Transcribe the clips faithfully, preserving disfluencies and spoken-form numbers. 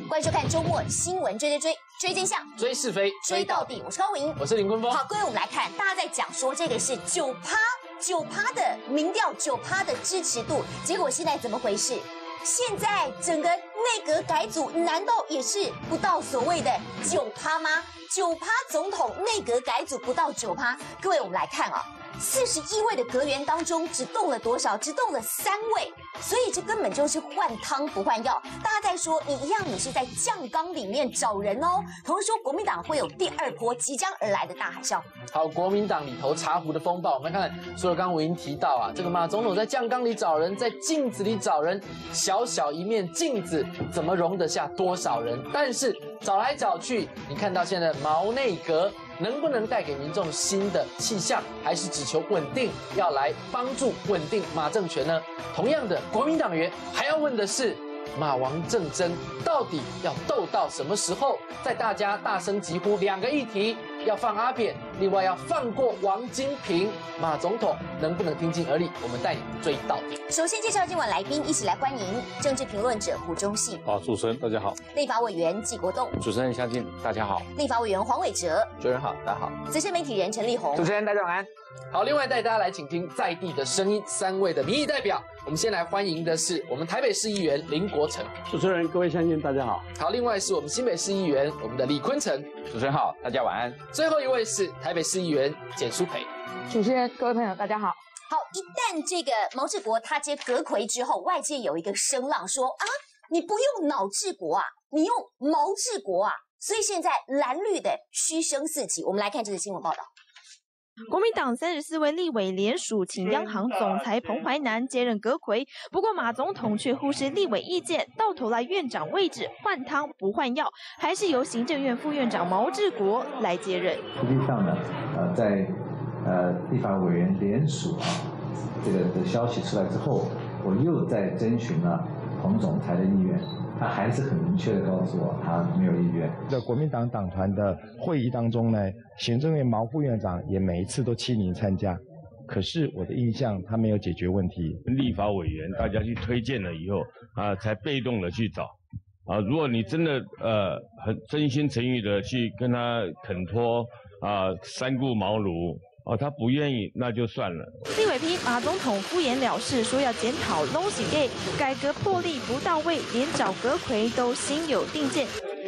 欢迎收看周末新闻追追追，追真相， 追是非， 追到底。我是高颖， 我是林坤峰。 好，各位，我们来看，大家在讲说这个是九趴九趴的民调，九趴的支持度，结果现在怎么回事？现在整个内阁改组，难道也是不到所谓的九趴吗？九趴总统内阁改组不到九趴，各位，我们来看啊。四十一位的阁员当中，只动了多少？只动了三位，所以这根本就是换汤不换药。大家在说，你一样，你是在酱缸里面找人哦。同时说，国民党会有第二波即将而来的大海啸。 好，国民党里头茶壶的风暴，我们看看，除了刚刚我已经提到啊，这个马总统在酱缸里找人，在镜子里找人，小小一面镜子怎么容得下多少人？但是找来找去，你看到现在毛内阁。能不能带给民众新的气象，还是只求稳定，要来帮助稳定马政权呢？同样的，国民党员还要问的是，马王政争到底要斗到什么时候？在大家大声疾呼两个议题，要放阿扁，另外要放过王金平，马总统能不能听进耳里？我们带你追到底。 首先介绍今晚来宾，一起来欢迎政治评论者胡忠信。 好，主持人大家好。 立法委员纪国栋。 主持人相敬，大家好。 立法委员黄伟哲。 主持人好，大家好。 资深媒体人陈立宏。 主持人大家晚安。 好，另外带大家来倾听在地的声音，三位的民意代表。我们先来欢迎的是我们台北市议员林国成。 主持人各位乡亲大家好。 好，另外是我们新北市议员我们的李坤城。 主持人好，大家晚安。 最后一位是台北市议员简舒培。 主持人各位朋友大家好。 好，一旦这个毛治国他接阁揆之后，外界有一个声浪说啊，你不用脑治国啊，你用毛治国啊，所以现在蓝绿的嘘声四起。我们来看这个新闻报道。 国民党三十四位立委联署请央行总裁彭淮南接任阁揆，不过马总统却忽视立委意见，到头来院长位置换汤不换药，还是由行政院副院长毛治国来接任。 实际上呢，呃，在呃立法委员联署啊这个的消息出来之后，我又在征询了彭总裁的意愿。他还是很明确的告诉我，他没有意愿。 在国民党党团的会议当中呢，行政院毛副院长也每一次都亲临参加，可是我的印象他没有解决问题。 立法委员大家去推荐了以后啊，才被动的去找啊。如果你真的呃很真心诚意的去跟他恳托啊，三顾茅庐。哦，他不愿意，那就算了。 立委批马总统敷衍了事，说要检讨东西 gay 改革魄力不到位，连找阁揆都心有定见。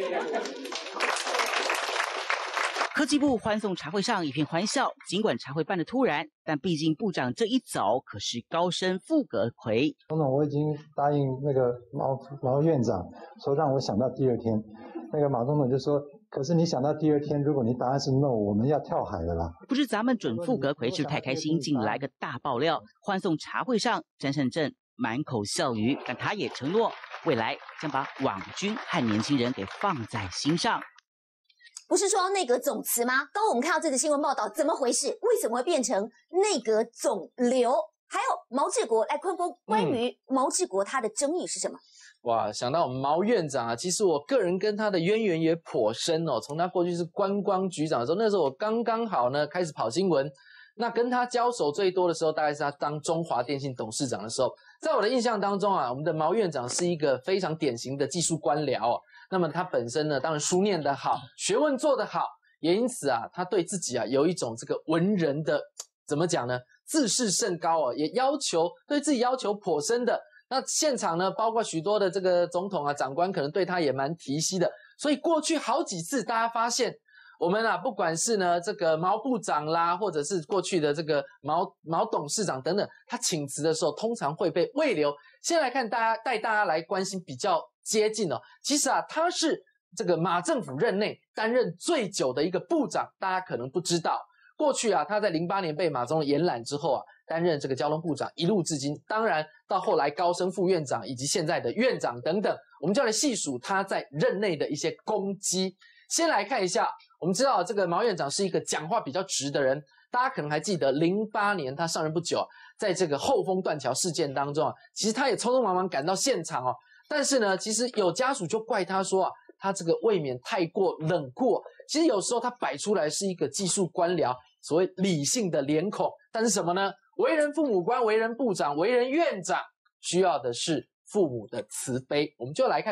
科技部欢送茶会上一片欢笑，尽管茶会办得突然，但毕竟部长这一走可是高升副阁揆。 总统，我已经答应那个毛毛院长说让我想到第二天，那个马总统就说。可是你想到第二天，如果你答案是 no， 我们要跳海了啦。 不知咱们准副阁揆是不是太开心，竟来个大爆料。欢送茶会上，詹胜正满口笑语，但他也承诺未来将把网军和年轻人给放在心上。 不是说要内阁总辞吗？刚刚我们看到这个新闻报道，怎么回事？为什么会变成内阁总流？还有毛治国，来坤峰，关于毛治国他的争议是什么？ 哇，想到我们毛院长啊，其实我个人跟他的渊源也颇深哦。从他过去是观光局长的时候，那时候我刚刚好呢开始跑新闻，那跟他交手最多的时候，大概是他当中华电信董事长的时候。在我的印象当中啊，我们的毛院长是一个非常典型的技术官僚哦。那么他本身呢，当然书念得好，学问做得好，也因此啊，他对自己啊有一种这个文人的怎么讲呢，自视甚高哦，也要求对自己要求颇深的。那现场呢，包括许多的这个总统啊、长官，可能对他也蛮提携的。所以过去好几次，大家发现我们啊，不管是呢这个毛部长啦，或者是过去的这个毛毛董事长等等，他请辞的时候，通常会被慰留。先来看大家带大家来关心比较接近哦。其实啊，他是这个马政府任内担任最久的一个部长，大家可能不知道。过去啊，他在零八年被马总统延揽之后啊，担任这个交通部长，一路至今。当然，到后来高升副院长以及现在的院长等等，我们就来细数他在任内的一些功绩。先来看一下，我们知道这个毛院长是一个讲话比较直的人，大家可能还记得零八年他上任不久啊，在这个后丰断桥事件当中啊，其实他也匆匆忙忙赶到现场哦。但是呢，其实有家属就怪他说啊，他这个未免太过冷酷。其实有时候他摆出来是一个技术官僚，所谓理性的脸孔，但是什么呢？为人父母官，为人部长，为人院长，需要的是父母的慈悲。我们就来看看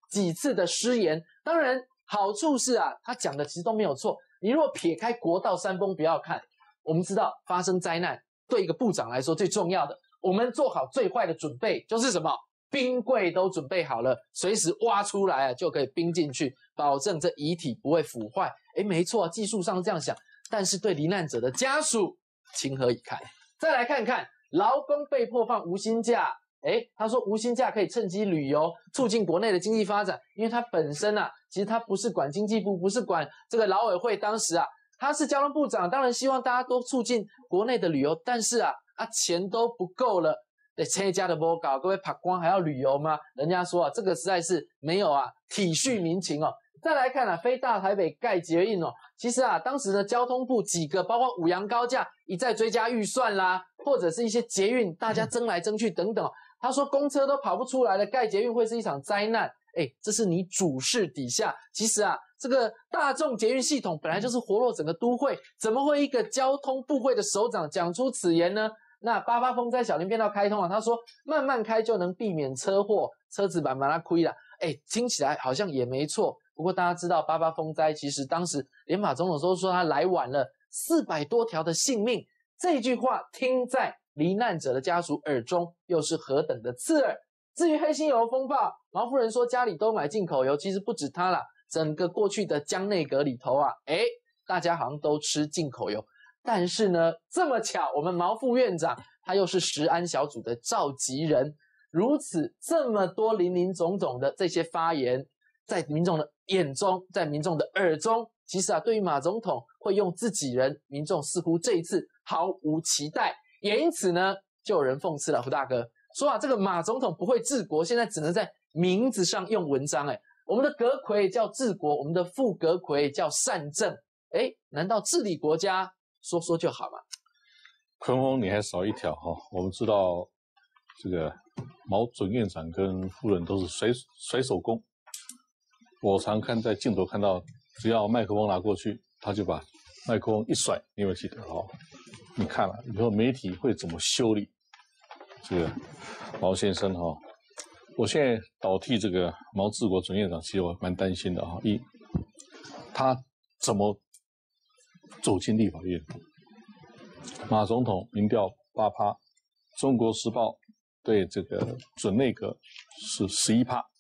几次的失言。当然好处是啊，他讲的其实都没有错。你如果撇开国道山崩不要看，我们知道发生灾难对一个部长来说最重要的，我们做好最坏的准备就是什么？冰柜都准备好了，随时挖出来啊就可以冰进去，保证这遗体不会腐坏。诶，没错，技术上这样想，但是对罹难者的家属情何以堪？再来看看劳工被迫放无薪假，诶，他说无薪假可以趁机旅游，促进国内的经济发展，因为他本身啊，其实他不是管经济部，不是管这个劳委会，当时啊他是交通部长，当然希望大家都促进国内的旅游，但是啊啊钱都不够了，对，车家的不搞，各位拍光还要旅游吗？人家说啊，这个实在是没有啊体恤民情哦。再来看啊，非大台北盖捷运哦，其实啊，当时的交通部几个，包括五羊高架一再追加预算啦，或者是一些捷运大家争来争去等等，他说公车都跑不出来了，盖捷运会是一场灾难。哎，这是你主事底下，其实啊，这个大众捷运系统本来就是活络整个都会，怎么会一个交通部会的首长讲出此言呢？那八八风灾小林变道开通啊，他说慢慢开就能避免车祸，车子把把它亏了。哎，听起来好像也没错。不过大家知道八八风灾，其实当时连马总统都说他来晚了，四百多条的性命，这句话听在罹难者的家属耳中，又是何等的刺耳。至于黑心油风暴，毛夫人说家里都买进口油，其实不止她啦，整个过去的江内阁里头啊，诶，大家好像都吃进口油。但是呢，这么巧，我们毛副院长他又是食安小组的召集人，如此这么多林林总总的这些发言，在民众的眼中，在民众的耳中，其实啊，对于马总统会用自己人，民众似乎这一次毫无期待，也因此呢，就有人讽刺了胡大哥。说啊，这个马总统不会治国，现在只能在名字上用文章。哎，我们的阁揆叫治国，我们的副阁揆叫善政。哎，难道治理国家说说就好吗？ 坤峰，你还少一条哈、哦。我们知道这个毛准院长跟夫人都是甩甩手工。我常看在镜头看到，只要麦克风拿过去，他就把麦克风一甩。你有没有记得哈、哦？你看了以后，媒体会怎么修理这个毛先生哈、哦？我现在倒替这个毛治国准院长，其实我蛮担心的哈、哦。一，他怎么走进立法院？马总统民调八趴，中国时报对这个准内阁是十一趴。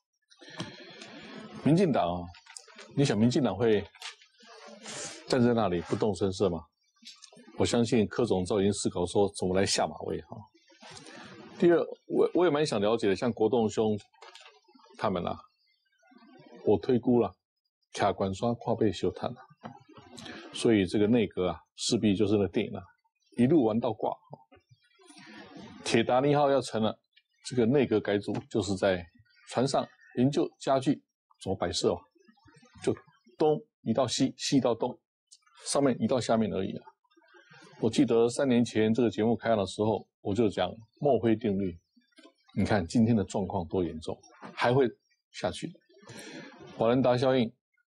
民进党啊，你想民进党会站在那里不动声色吗？我相信柯总早已经思考说怎么来下马威哈。第二，我我也蛮想了解的，像国栋兄他们啊，我推估了，卡关刷跨背修探了，所以这个内阁啊，势必就是那电影啊，一路玩到挂。铁达尼号要成了，这个内阁改组就是在船上研究家具怎么摆设哦，就东移到西，西到东，上面移到下面而已啊。我记得三年前这个节目开案的时候，我就讲墨菲定律。你看今天的状况多严重，还会下去。瓦伦达效应，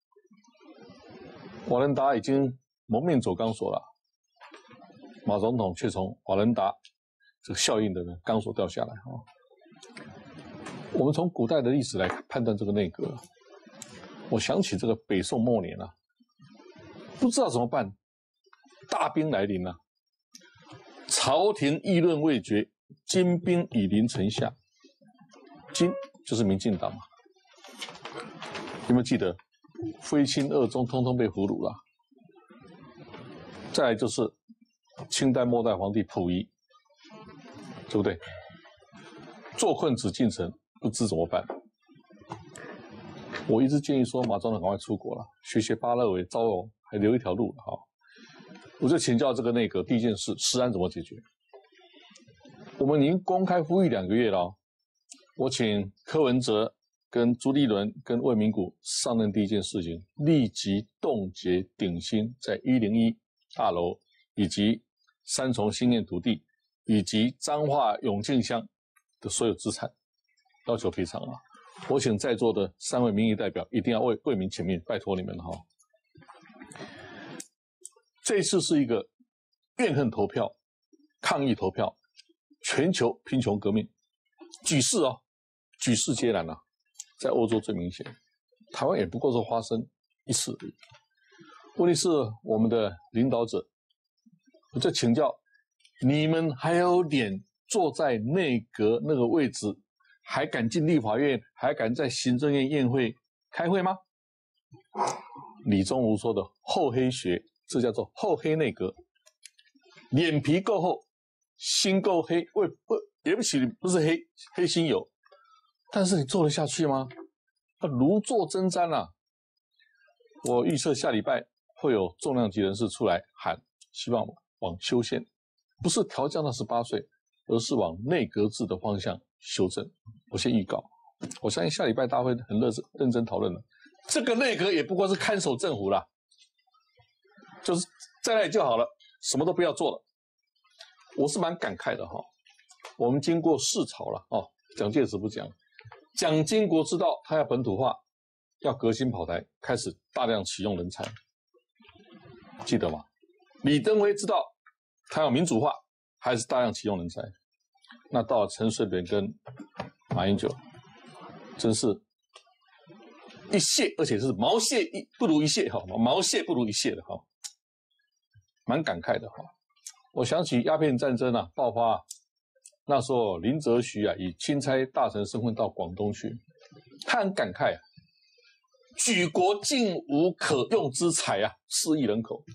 瓦伦达已经蒙面走钢索了，马总统却从瓦伦达这个效应的钢索掉下来啊。我们从古代的历史来判断这个内阁，我想起这个北宋末年啊，不知道怎么办，大兵来临啊，朝廷议论未决，金兵已临城下。金就是民进党嘛，有没有记得？徽钦二宗通通被俘虏了。再来就是清代末代皇帝溥仪，对不对？坐困紫禁城，不知怎么办。我一直建议说，马总统赶快出国了，学学巴勒维、招荣，还留一条路哈。我就请教这个内阁，第一件事，食安怎么解决？我们已经公开呼吁两个月了、哦。我请柯文哲跟朱立伦跟魏明谷上任第一件事情，立即冻结鼎新在一零一大楼以及三重新验土地以及彰化永靖乡的所有资产，要求赔偿啊！我请在座的三位民意代表一定要为为民请命，拜托你们哈、哦！这次是一个怨恨投票、抗议投票，全球贫穷革命，举世哦，举世皆然啊！ 在欧洲最明显，台湾也不过是发生一次而已。问题是我们的领导者，我就请教，你们还有脸坐在内阁那个位置，还敢进立法院，还敢在行政院院会开会吗？李宗吾说的厚黑学，这叫做厚黑内阁，脸皮够厚，心够黑，喂不，也不起你不是黑黑心有，但是你做得下去吗？啊，如坐针毡啊！我预测下礼拜会有重量级人士出来喊，希望往修宪，不是调降到十八岁，而是往内阁制的方向修正。我先预告，我相信下礼拜大家会很认真认真讨论的。这个内阁也不过是看守政府啦，就是在那里就好了，什么都不要做了。我是蛮感慨的哈，我们经过四朝了哦，蒋介石不讲，蒋经国知道他要本土化，要革新跑台，开始大量启用人才，记得吗？李登辉知道他要民主化，还是大量启用人才。那到了陈水扁跟马英九，真是一蟹，而且是毛蟹一不如一蟹哈，毛蟹不如一蟹的哈，蛮感慨的哈。我想起鸦片战争啊爆发啊，那时候林则徐啊以钦差大臣身份到广东去，他很感慨啊，举国竟无可用之才啊，四亿人口，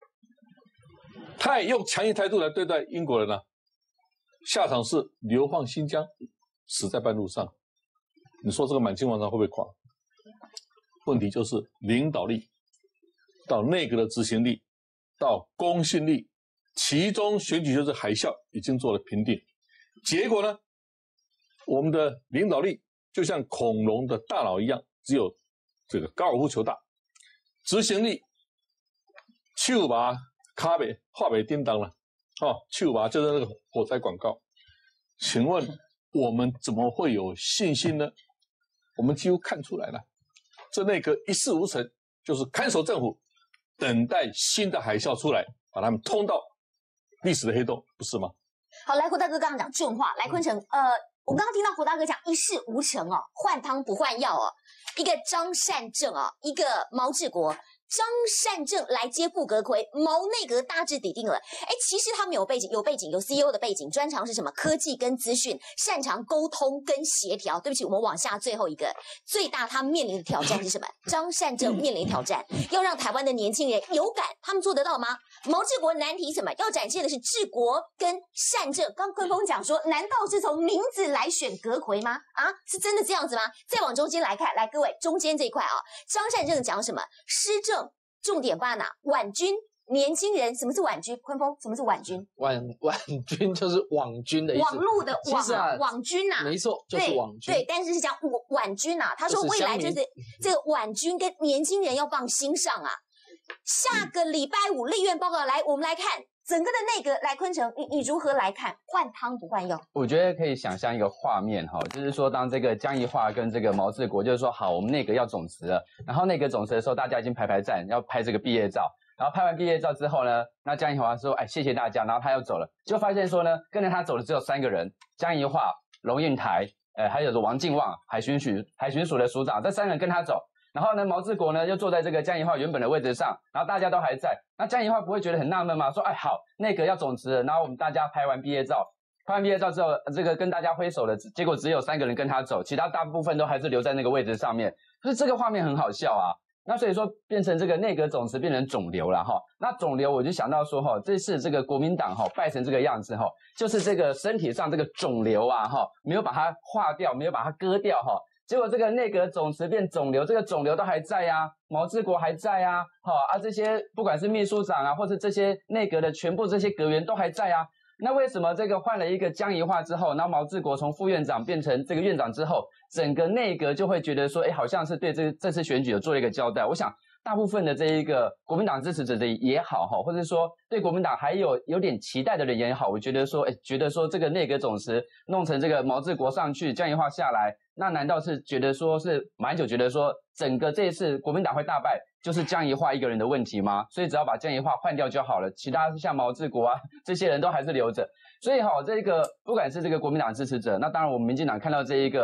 他也用强硬态度来对待英国人啊，下场是流放新疆，死在半路上。你说这个满清王朝会不会垮？问题就是领导力，到内阁的执行力，到公信力，其中选举就是海啸已经做了评定。结果呢，我们的领导力就像恐龙的大脑一样，只有这个高尔夫球大。执行力，手把卡北画北叮当了，哦，手把就是那个火灾广告。请问我们怎么会有信心呢？我们几乎看出来了，这内阁一事无成，就是看守政府，等待新的海啸出来，把他们通到历史的黑洞，不是吗？ 好，来，胡大哥刚刚讲重话，来坤城，呃，我刚刚听到胡大哥讲一事无成哦，换汤不换药哦，一个张善政啊，一个毛治国。张善政来接傅阁揆，毛内阁大致底定了。哎，其实他们有背景，有背景，有 C E O 的背景，专长是什么？科技跟资讯，擅长沟通跟协调。对不起，我们往下最后一个，最大他面临的挑战是什么？张善政面临挑战，要让台湾的年轻人有感，他们做得到吗？毛治国难题什么？要展现的是治国跟善政。刚坤峰讲说，难道是从名字来选阁揆吗？啊，是真的这样子吗？再往中间来看，来各位，中间这一块啊，张善政讲什么？施政。重点放在哪？婉君，年轻人，什么是婉君？坤峰，什么是婉君？ 婉婉君就是网军的意思， 网路的网啊， 网军呐、啊， 没错，就是网军。 对，但是是讲婉君呐、啊，他说未来就是这个婉君跟年轻人要放心上啊。下个礼拜五立院报告来，我们来看整个的内阁来坤城，你你如何来看？换汤不换药？ 我觉得可以想象一个画面哈，就是说当这个江宜桦跟这个毛治国，就是说好，我们内阁要总辞了，然后内阁总辞的时候，大家已经排排站要拍这个毕业照，然后拍完毕业照之后呢，那江宜桦说，哎，谢谢大家，然后他要走了，就发现说呢，跟着他走的只有三个人，江宜桦、龙应台，呃，还有王敬旺，海巡署海巡署的署长，这三个人跟他走。然后呢，毛治国呢就坐在这个江宜桦原本的位置上，然后大家都还在。那江宜桦不会觉得很纳闷吗？说，哎，好，内阁要总辞了，然后我们大家拍完毕业照，拍完毕业照之后，这个跟大家挥手的，结果只有三个人跟他走，其他大部分都还是留在那个位置上面。所以这个画面很好笑啊。那所以说变成这个内阁总辞变成肿瘤了哈。那肿瘤我就想到说哈，这次这个国民党哈败成这个样子哈，就是这个身体上这个肿瘤啊哈，没有把它化掉，没有把它割掉哈。结果这个内阁总辞变肿瘤，这个肿瘤都还在啊，毛治国还在啊，好啊，这些不管是秘书长啊，或者这些内阁的全部这些阁员都还在啊。那为什么这个换了一个江宜桦之后，然后毛治国从副院长变成这个院长之后，整个内阁就会觉得说，哎，好像是对这这次选举有做了一个交代？我想大部分的这一个国民党支持者的也好哈，或者说对国民党还有有点期待的人也好，我觉得说，哎，觉得说这个内阁总辞弄成这个毛治国上去，江宜桦下来。那难道是觉得说是马英九觉得说整个这一次国民党会大败，就是江宜桦一个人的问题吗？所以只要把江宜桦换掉就好了，其他像毛治国啊这些人都还是留着。所以哈，这个不管是这个国民党支持者，那当然我们民进党看到这一个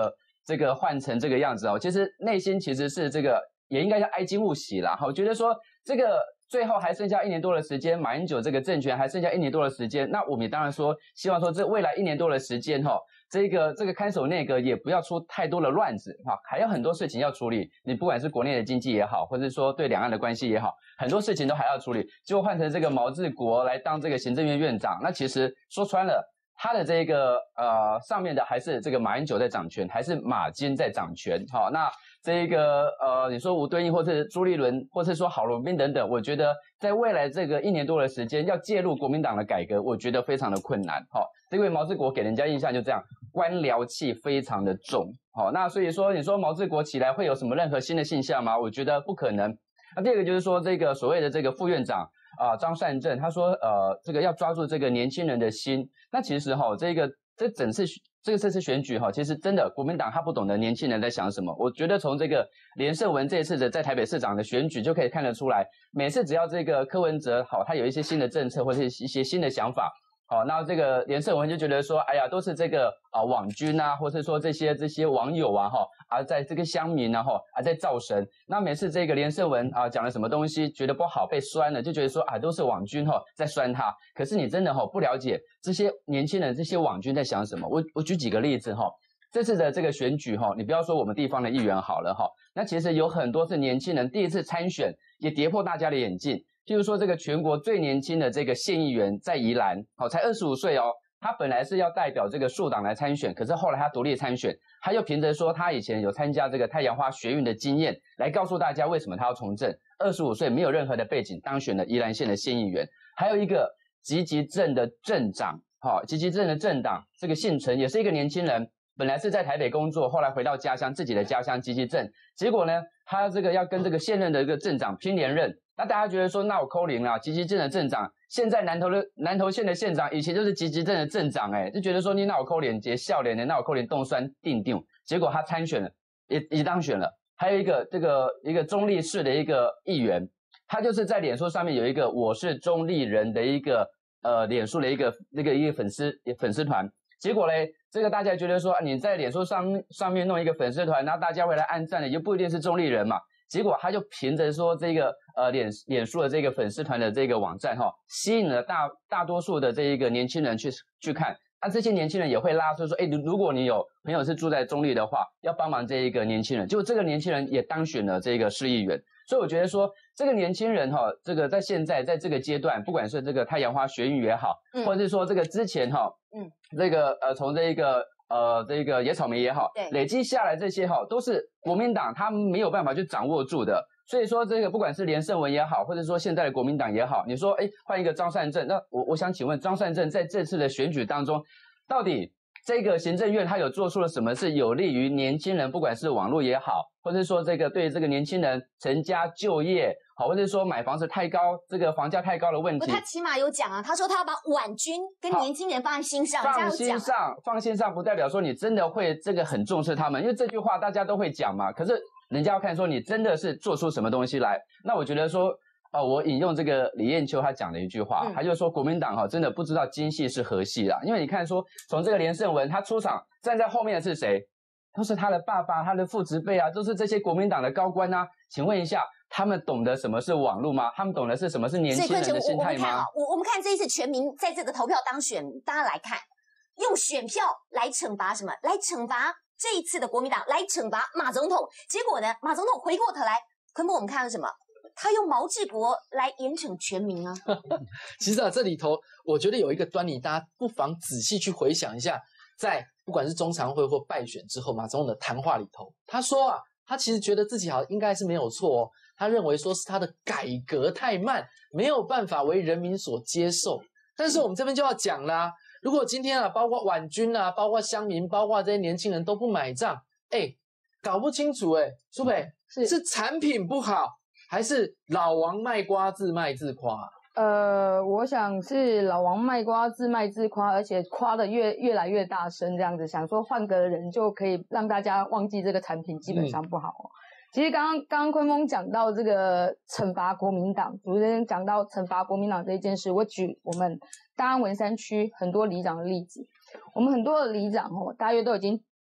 这个换成这个样子哦，其实内心其实是这个也应该叫哀矜勿喜啦。我觉得说这个最后还剩下一年多的时间，马英九这个政权还剩下一年多的时间，那我们也当然说希望说这未来一年多的时间哈，这个这个看守内阁也不要出太多的乱子哈，还有很多事情要处理。你不管是国内的经济也好，或者说对两岸的关系也好，很多事情都还要处理。就换成这个毛治国来当这个行政院院长，那其实说穿了。他的这个呃上面的还是这个马英九在掌权，还是马金在掌权？好、哦，那这个呃你说吴敦义或是朱立伦，或是说郝龙斌等等，我觉得在未来这个一年多的时间要介入国民党的改革，我觉得非常的困难。好、哦，因为毛治国给人家印象就这样，官僚气非常的重。好、哦，那所以说你说毛治国起来会有什么任何新的现象吗？我觉得不可能。那第二个就是说这个所谓的这个副院长。啊，张善政他说，呃，这个要抓住这个年轻人的心。那其实哈，这个这整次这个这次选举哈，其实真的国民党他不懂得年轻人在想什么。我觉得从这个连胜文这一次的在台北市长的选举就可以看得出来，每次只要这个柯文哲好，他有一些新的政策或者一些新的想法。好，那这个连胜文就觉得说，哎呀，都是这个啊网军啊，或是说这些这些网友啊，哈，啊在这个乡民啊，哈，啊在造神。那每次这个连胜文啊讲了什么东西，觉得不好被酸了，就觉得说啊都是网军哈在酸他。可是你真的哈不了解这些年轻人这些网军在想什么。我我举几个例子哈，这次的这个选举哈，你不要说我们地方的议员好了哈，那其实有很多是年轻人第一次参选，也跌破大家的眼镜。譬如说，这个全国最年轻的这个县议员在宜兰，好，才二十五岁哦。他本来是要代表这个树党来参选，可是后来他独立参选，他又凭着说他以前有参加这个太阳花学运的经验，来告诉大家为什么他要从政。二十五岁没有任何的背景，当选了宜兰县的县议员。还有一个集集镇的镇长，好，集集镇的镇长，这个姓陈，也是一个年轻人。本来是在台北工作，后来回到家乡自己的家乡集集镇，结果呢，他这个要跟这个现任的一个镇长拼连任。那大家觉得说，那我扣零啊，集集镇的镇长，现在南投的南投县的县长，以前就是集集镇的镇长，哎，就觉得说你那我扣零结笑脸的，那我扣零冻酸定定，结果他参选了，也也当选了。还有一个这个一个中立市的一个议员，他就是在脸书上面有一个我是中立人的一个呃脸书的一个那个一个粉丝粉丝团。结果嘞，这个大家觉得说，你在脸书上上面弄一个粉丝团，然后大家会来按赞的，又不一定是中立人嘛。结果他就凭着说这个呃脸脸书的这个粉丝团的这个网站哈、哦，吸引了大大多数的这一个年轻人去去看。那、啊、这些年轻人也会拉出说，哎，如果你有朋友是住在中立的话，要帮忙这一个年轻人。结果这个年轻人也当选了这个市议员。所以我觉得说，这个年轻人哈、哦，这个在现在在这个阶段，不管是这个太阳花学运也好，嗯、或者是说这个之前哈、哦，嗯，这个呃从这一个呃这个野草莓也好，对，累积下来这些哈、哦，都是国民党他没有办法去掌握住的。所以说这个不管是连胜文也好，或者说现在的国民党也好，你说哎换一个张善政，那我我想请问张善政在这次的选举当中，到底这个行政院他有做出了什么是有利于年轻人，不管是网络也好，或者说这个对这个年轻人成家就业好，或者说买房子太高，这个房价太高的问题， 他起码有讲啊，他说他要把晚军跟年轻人放在心上， 放心上，放心上不代表说你真的会这个很重视他们，因为这句话大家都会讲嘛，可是人家要看说你真的是做出什么东西来。那我觉得说呃，我引用这个李彦秋他讲的一句话，嗯、他就说国民党哈、哦、真的不知道京戏是何戏啦，因为你看说从这个连胜文他出场站在后面的是谁，都是他的爸爸他的父执辈啊，都是这些国民党的高官啊。请问一下，他们懂得什么是网络吗？他们懂得是什么是年轻人的心态吗？ 我我们看这一次全民在这个投票当选，大家来看用选票来惩罚什么？来惩罚这一次的国民党，来惩罚马总统。结果呢，马总统回过头来，坤波我们看到什么？他用毛治国来严惩全民啊！ 其实啊，这里头我觉得有一个端倪，大家不妨仔细去回想一下，在不管是中常会或败选之后，马总统的谈话里头，他说啊，他其实觉得自己好像应该是没有错哦，他认为说是他的改革太慢，没有办法为人民所接受。但是我们这边就要讲啦，如果今天啊，包括婉君啊，包括乡民，包括这些年轻人都不买账，哎，搞不清楚哎，苏北是是产品不好，还是老王卖瓜自卖自夸？ 呃，我想是老王卖瓜自卖自夸，而且夸的越越来越大声，这样子想说换个人就可以让大家忘记这个产品基本上不好哦。嗯、其实刚刚刚刚坤峰讲到这个惩罚国民党，主持人讲到惩罚国民党这一件事，我举我们大安文山区很多里长的例子，我们很多的里长哦，大约都已经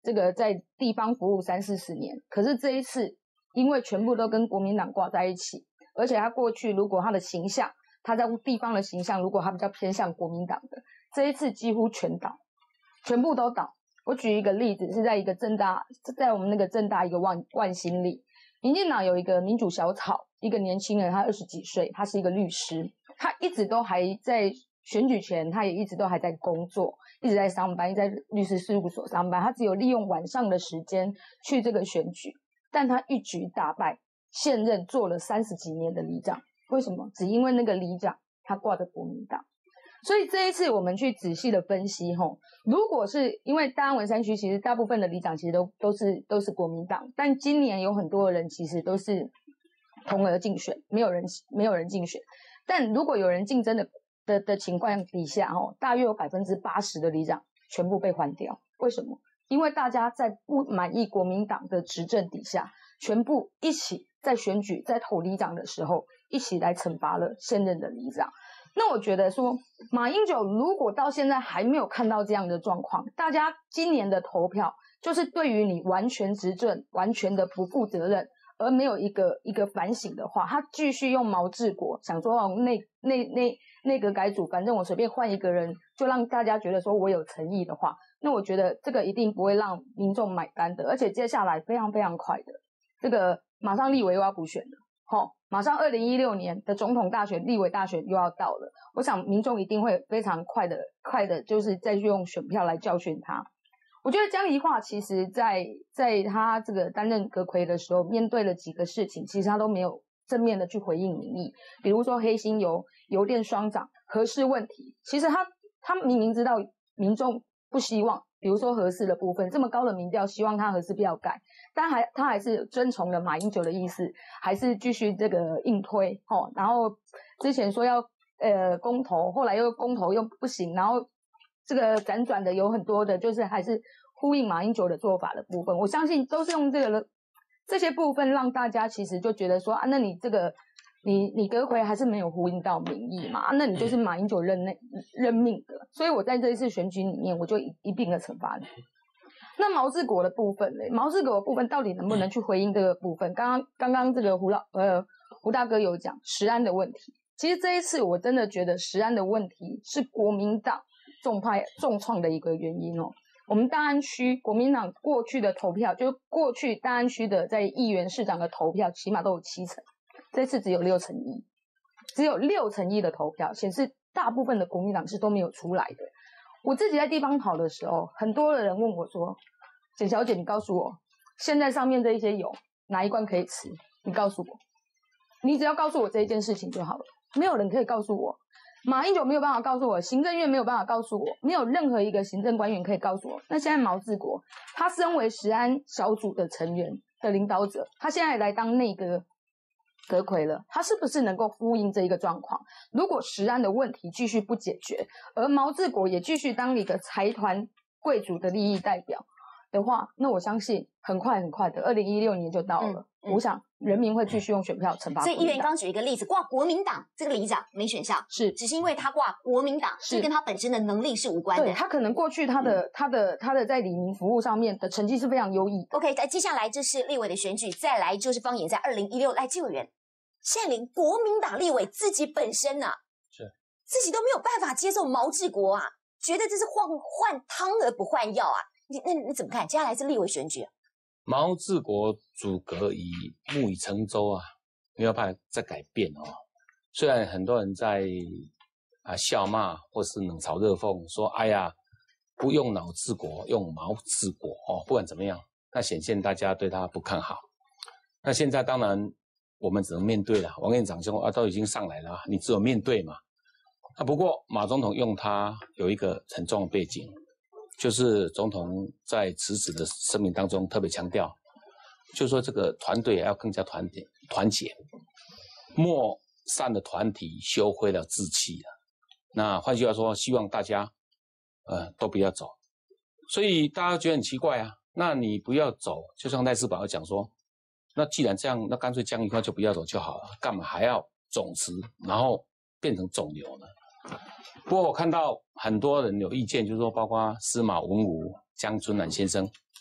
这个在地方服务三四十年，可是这一次因为全部都跟国民党挂在一起，而且他过去如果他的形象，他在地方的形象如果他比较偏向国民党的，这一次几乎全倒，全部都倒。我举一个例子，是在一个政大，在我们那个政大一个万万兴里，民进党有一个民主小草，一个年轻人，他二十几岁，他是一个律师，他一直都还在选举前，他也一直都还在工作，一直在上班，在律师事务所上班，他只有利用晚上的时间去这个选举，但他一举打败现任做了三十几年的里长，为什么？只因为那个里长他挂着国民党。所以这一次我们去仔细的分析吼，如果是因为大安文山区其实大部分的里长其实都都是都是国民党，但今年有很多人其实都是同额竞选，没有人没有人竞选，但如果有人竞争的的的情况底下吼，大约有百分之八十的里长全部被换掉。为什么？因为大家在不满意国民党的执政底下，全部一起在选举在投里长的时候，一起来惩罚了现任的里长。那我觉得说，马英九如果到现在还没有看到这样的状况，大家今年的投票就是对于你完全执政、完全的不负责任，而没有一个一个反省的话，他继续用毛治国，想说哦内内内内阁改组，反正我随便换一个人，就让大家觉得说我有诚意的话，那我觉得这个一定不会让民众买单的，而且接下来非常非常快的，这个马上立委又要补选了。齁，马上二零一六年的总统大选、立委大选又要到了，我想民众一定会非常快的、快的，就是再用选票来教训他。我觉得江宜樺其实在在他这个担任阁揆的时候，面对了几个事情，其实他都没有正面的去回应民意，比如说黑心油、油电双涨、核四问题，其实他他明明知道民众不希望，比如说核四的部分，这么高的民调希望他核四不要改，但还他还是遵从了马英九的意思，还是继续这个硬推齁。然后之前说要呃公投，后来又公投又不行，然后这个辗转的有很多的，就是还是呼应马英九的做法的部分。我相信都是用这个这些部分让大家其实就觉得说啊，那你这个你你阁揆还是没有呼应到民意嘛，啊、那你就是马英九任内任命的，所以我在这一次选举里面，我就一一并的惩罚你。那毛治国的部分呢？毛治国的部分到底能不能去回应这个部分？刚刚刚刚这个胡老呃胡大哥有讲食安的问题，其实这一次我真的觉得食安的问题是国民党重派重创的一个原因哦。我们大安区国民党过去的投票，就过去大安区的在议员市长的投票，起码都有七成，这次只有六成一，只有六成一的投票显示，大部分的国民党是都没有出来的。我自己在地方跑的时候，很多的人问我说：“简小姐，你告诉我，现在上面这一些油哪一罐可以吃？你告诉我，你只要告诉我这一件事情就好了。”没有人可以告诉我，马英九没有办法告诉我，行政院没有办法告诉我，没有任何一个行政官员可以告诉我。那现在毛治国，他身为食安小组的成员的领导者，他现在来当内阁阁揆了，他是不是能够呼应这一个状况？如果食安的问题继续不解决，而毛治国也继续当一个财团贵族的利益代表的话，那我相信很快很快的，二零一六年就到了。嗯嗯、我想人民会继续用选票惩罚。 所以议员刚举一个例子，挂国民党这个里长没选上，是只是因为他挂国民党，是跟他本身的能力是无关的。 对，他可能过去他的、嗯、他的他的在里民服务上面的成绩是非常优异。 OK， 接下来这是立委的选举，再来就是方言在二零一六赖基委员。现在连国民党立委自己本身啊，是自己都没有办法接受毛治国啊，觉得这是换换汤而不换药啊。你那你怎么看？接下来是立委选举、啊， 毛治国阻隔以木已成舟啊，没有办法再改变哦。虽然很多人在啊笑骂或是冷嘲热讽，说哎呀，不用脑治国，用毛治国哦。不管怎么样，那显现大家对他不看好。那现在当然。我们只能面对了，王院长兄啊，都已经上来了，你只有面对嘛。啊，不过马总统用他有一个很重要的背景，就是总统在辞职的声明当中特别强调，就说这个团队要更加团结，团结，莫散了团体，修毁了志气了。那换句话说，希望大家呃都不要走。所以大家觉得很奇怪啊，那你不要走，就像赖士葆讲说。那既然这样，那干脆江宜樺就不要走就好了，干嘛还要总辞，然后变成肿瘤呢？不过我看到很多人有意见，就是说，包括司马文武、江春兰先生，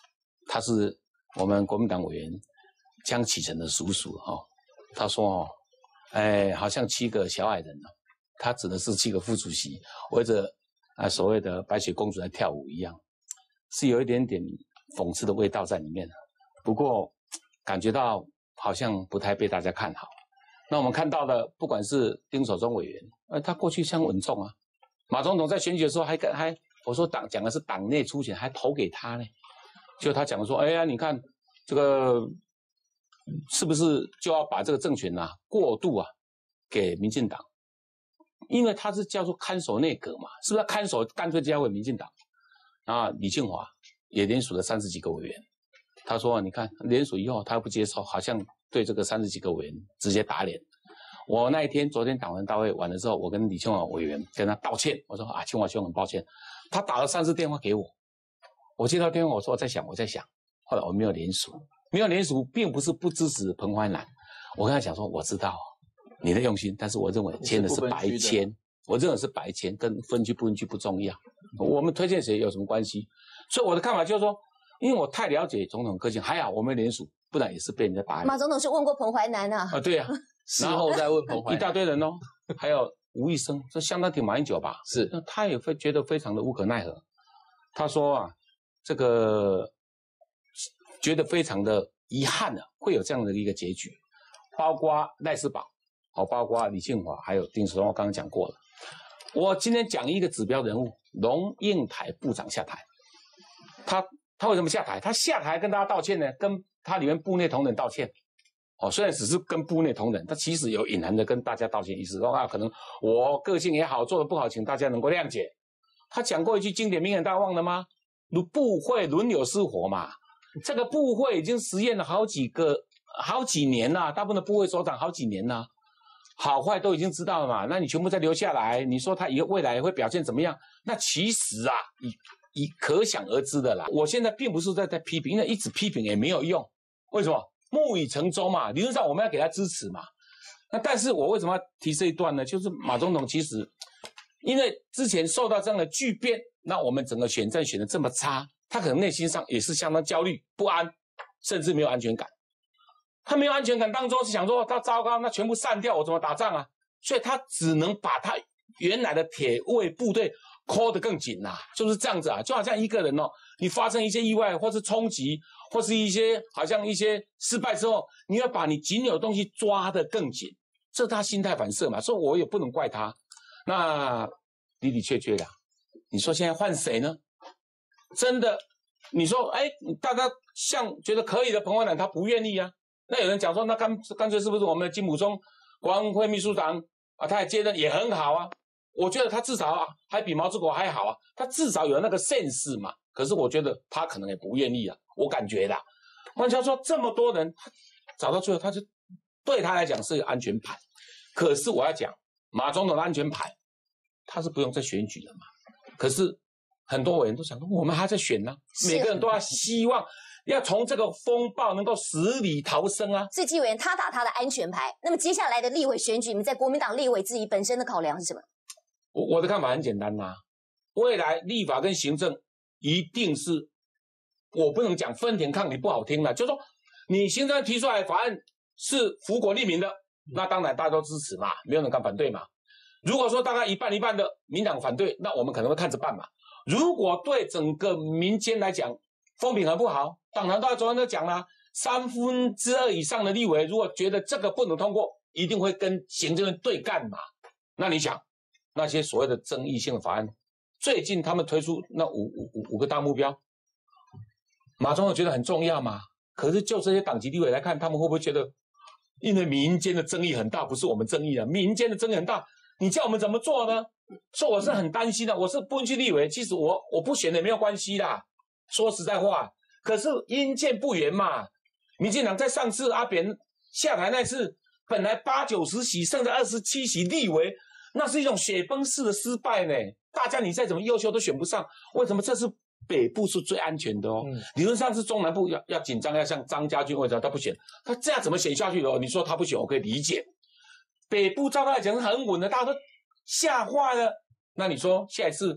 他是我们国民党委员江启臣的叔叔哈、哦，他说哦，哎，好像七个小矮人呢、哦，他指的是七个副主席围着啊所谓的白雪公主在跳舞一样，是有一点点讽刺的味道在里面的。不过感觉到好像不太被大家看好。那我们看到的，不管是丁守中委员，呃，他过去相稳重啊，马总统在选举的时候还跟还我说党讲的是党内初选，还投给他呢。就他讲说，哎呀，你看这个是不是就要把这个政权啊过渡啊给民进党？因为他是叫做看守内阁嘛，是不是看守干脆交给民进党？啊，李庆华也联署了三十几个委员，他说，你看联署以后他不接受，好像对这个三十几个委员直接打脸。我那一天昨天党文大会完了之后，我跟李庆华委员跟他道歉，我说啊，庆华兄很抱歉，他打了三次电话给我。我接到电话，我说我在想，我在想，后来我没有联署，没有联署，并不是不支持彭淮南。我跟他讲说，我知道你的用心，但是我认为签的是白签，我认为是白签，跟分区不分区不重要。我们推荐谁有什么关系？所以我的看法就是说，因为我太了解总统个性，还好我没联署，不然也是被人家打脸。 马总统是问过彭淮南啊？ 啊，对呀、啊， 事后再问彭淮南， 一大堆人哦，还有吴医生，这相当挺马英九吧？ 是， 那他也会觉得非常的无可奈何。他说啊。这个觉得非常的遗憾啊，会有这样的一个结局，包括赖士葆，好，包括李庆华，还有丁守中，我刚刚讲过了。我今天讲一个指标人物，龙应台部长下台，他他为什么下台？他下台跟大家道歉呢？跟他里面部内同仁道歉。哦，虽然只是跟部内同仁，他其实有隐含的跟大家道歉意思，说啊，可能我个性也好，做的不好，请大家能够谅解。他讲过一句经典名言，大家忘了吗？部会轮流失火嘛，这个部会已经实验了好几个好几年了，大部分的部会首长好几年了，好坏都已经知道了嘛。那你全部再留下来，你说他以后未来会表现怎么样？那其实啊，以以可想而知的啦。我现在并不是在在批评，因为一直批评也没有用。为什么？木已成舟嘛，理论上我们要给他支持嘛。那但是我为什么要提这一段呢？就是马总统其实因为之前受到这样的巨变。那我们整个选战选得这么差，他可能内心上也是相当焦虑不安，甚至没有安全感。他没有安全感当中是想说，他糟糕，那全部散掉，我怎么打仗啊？所以他只能把他原来的铁卫部队扣得更紧啊，就是这样子啊，就好像一个人哦，你发生一些意外或是冲击，或是一些好像一些失败之后，你要把你仅有的东西抓得更紧，这是他心态反射嘛，所以我也不能怪他。那的的确确的。你说现在换谁呢？真的，你说，哎，大家像觉得可以的彭淮南他不愿意啊。那有人讲说，那干干脆是不是我们的金溥聪国安会秘书长啊，他也接任也很好啊。我觉得他至少啊，还比毛治国还好啊，他至少有那个 sense 嘛。可是我觉得他可能也不愿意啊，我感觉的。换句话说，这么多人，他找到最后，他就对他来讲是个安全牌。可是我要讲，马总统的安全牌，他是不用再选举的嘛。可是很多委员都想说，我们还在选呢、啊，每个人都要希望要从这个风暴能够死里逃生啊。 所以纪委员他打他的安全牌。那么接下来的立委选举，你们在国民党立委自己本身的考量是什么？ 我我的看法很简单呐、啊，未来立法跟行政一定是，我不能讲分庭抗礼不好听了，就是说你行政提出来的法案是福国利民的，那当然大家都支持嘛，没有人敢反对嘛。如果说大概一半一半的民党反对，那我们可能会看着办嘛。如果对整个民间来讲风评很不好，党团大昨天都讲了，三分之二以上的立委如果觉得这个不能通过，一定会跟行政院对干嘛。那你想，那些所谓的争议性的法案，最近他们推出那五五五五个大目标，马总统觉得很重要嘛？可是就这些党籍立委来看，他们会不会觉得，因为民间的争议很大，不是我们争议啊，民间的争议很大。你叫我们怎么做呢？所以我是很担心的。我是不分区立委，其实我我不选的也没有关系啦。说实在话，可是因见不圆嘛。民进党在上次阿扁下台那次，本来八九十席，剩下二十七席立委，那是一种雪崩式的失败呢。大家你再怎么优秀都选不上，为什么这次北部是最安全的哦？嗯、理论上是中南部要要紧张，要像张家军为什么他不选？他这样怎么选下去的哦？你说他不选，我可以理解。北部照他来讲是很稳的，大家都吓坏了。那你说下一次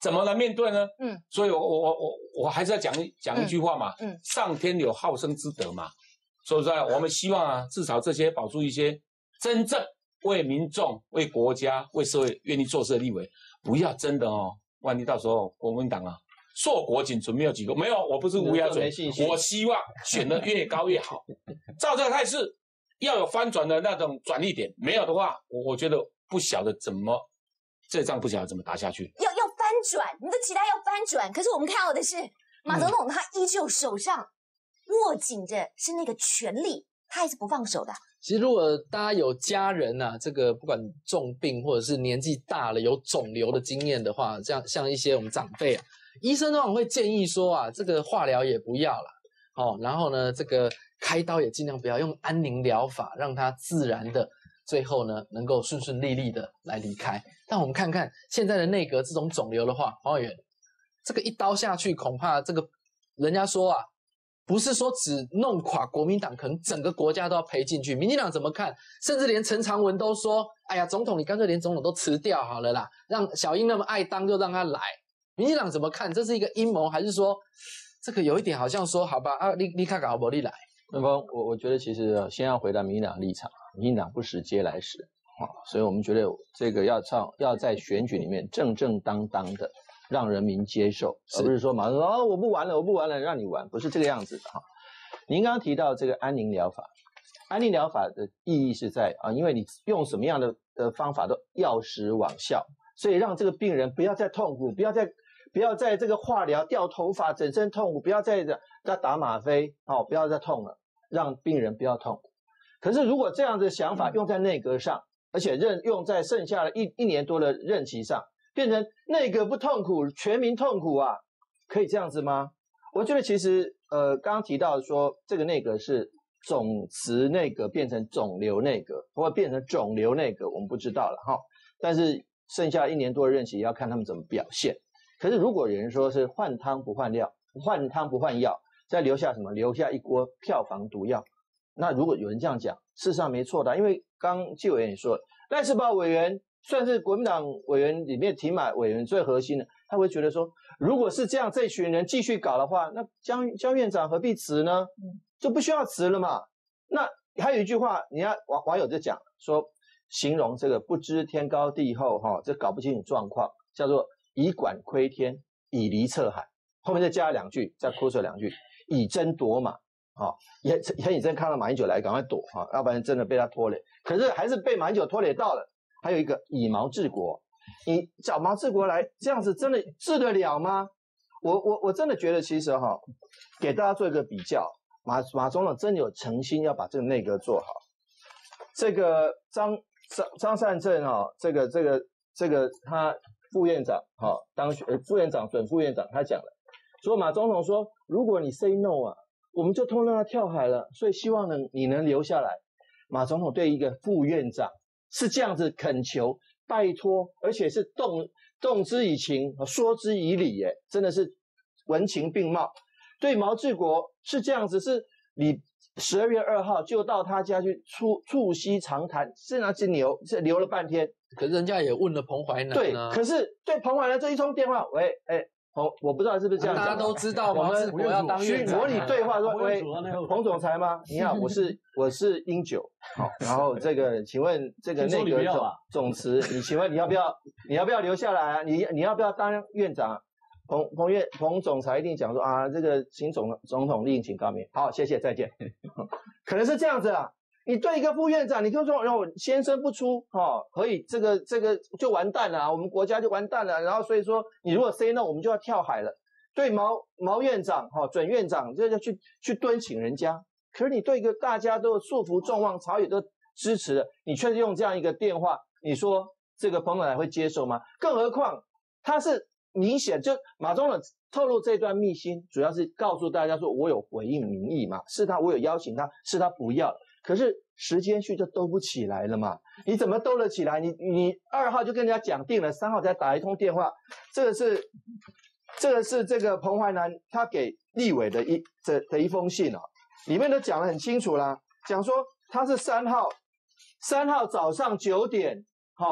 怎么来面对呢？ 嗯， 所以我我我我我还是要讲一讲一句话嘛， 嗯，嗯上天有好生之德嘛，所以说我们希望啊，至少这些保出一些真正为民众、为国家、为社会愿意做事的立委，不要真的哦，万一到时候国民党啊硕果仅存没有几个，没有，我不是乌鸦嘴，我希望选得越高越好，照这个态势要有翻转的那种转捩点，没有的话，我我觉得不晓得怎么这仗不晓得怎么打下去， 要要翻转，你的期待要翻转，可是我们看到的是马总统他依旧手上握紧着是那个权力，他还是不放手的。 其实如果大家有家人啊，这个不管重病或者是年纪大了有肿瘤的经验的话，这样像一些我们长辈啊，医生通常会建议说啊，这个化疗也不要了，哦，然后呢，这个开刀也尽量不要，用安宁疗法，让它自然的最后呢能够顺顺利利的来离开。但我们看看现在的内阁这种肿瘤的话，黄委员，这个一刀下去，恐怕这个人家说啊，不是说只弄垮国民党，可能整个国家都要赔进去。民进党怎么看？甚至连陈长文都说：“哎呀，总统你干脆连总统都辞掉好了啦，让小英那么爱当就让他来。”民进党怎么看？这是一个阴谋，还是说这个有一点好像说好吧啊，你你看搞不你来？ 那么我我觉得其实先要回答民进党的立场，民进党不食嗟来食啊，所以我们觉得这个要唱要在选举里面正正当当的让人民接受，而不是说马上说哦我不玩了我不玩了让你玩，不是这个样子的哈。您刚刚提到这个安宁疗法，安宁疗法的意义是在啊，因为你用什么样的的方法都药食往效，所以让这个病人不要再痛苦，不要再不要再这个化疗掉头发整身痛苦，不要再再打吗啡哦，不要再痛了，让病人不要痛。可是如果这样的想法用在内阁上，而且任用在剩下的一一年多的任期上，变成内阁不痛苦，全民痛苦啊，可以这样子吗？我觉得其实呃，刚刚提到说这个内阁是肿瘤内阁变成肿瘤内阁，或者变成肿瘤内阁，我们不知道了哈。但是剩下一年多的任期要看他们怎么表现。可是如果有人说是换汤不换药，换汤不换药，再留下什么？留下一锅票房毒药。那如果有人这样讲，事实上没错的，因为刚纪委员也说了，赖士葆委员算是国民党委员里面提马委员最核心的，他会觉得说，如果是这样，这群人继续搞的话，那江江院长何必辞呢？就不需要辞了嘛。那还有一句话，你看网网友就讲说，形容这个不知天高地厚哈，这搞不清楚状况，叫做以管窥天，以离侧海。后面再加两句，再扩出两句，以争夺马。啊、哦，也陈以真看到马英九来，赶快躲啊，要不然真的被他拖累。可是还是被马英九拖累到了。还有一个以毛治国，你找毛治国来，这样子真的治得了吗？我我我真的觉得，其实哈，给大家做一个比较，马马总统真的有诚心要把这个内阁做好。这个张张张善政哈，这个这个这个他副院长哈，当选呃副院长准副院长，他讲了，说马总统说，如果你 say no 啊。我们就通让他跳海了，所以希望呢你能留下来。马总统对一个副院长是这样子恳求、拜托，而且是动动之以情，说之以理，耶，真的是文情并茂。对毛治国是这样子，是你十二月二号就到他家去促促膝长谈，是那只牛，是留了半天。 可是人家也问了彭淮南、啊， 对，可是对彭淮南这一通电话，喂，哎。彭，我不知道是不是这样讲、啊， 大家都知道毛治国要当院长， 模拟对话说，喂，彭总裁吗？你好，我是我是英九，好，然后这个，请问这个内阁总总辞，你请问你要不要你要不要留下来啊？你你要不要当院长？彭彭院彭总裁一定讲说啊，这个请总总统另请高明，好，谢谢，再见。可能是这样子啊。你对一个副院长，你就说让我先生不出，哦，可以这个这个就完蛋了，我们国家就完蛋了。然后所以说，你如果 say no， 我们就要跳海了。对毛毛院长，哈、哦，准院长，这就去去敦请人家。可是你对一个大家都束缚众望，朝野都支持的，你却用这样一个电话，你说这个彭总裁会接受吗？更何况他是明显就马总统透露这段秘辛，主要是告诉大家说，我有回应民意嘛，是他，我有邀请他，是他不要了。可是时间去就兜不起来了嘛？你怎么兜得起来？你你二号就跟人家讲定了，三号才打一通电话，这个是这个是这个彭淮南他给立委的一这的一封信啊，里面都讲得很清楚啦，讲说他是三号三号早上九点，哈、哦，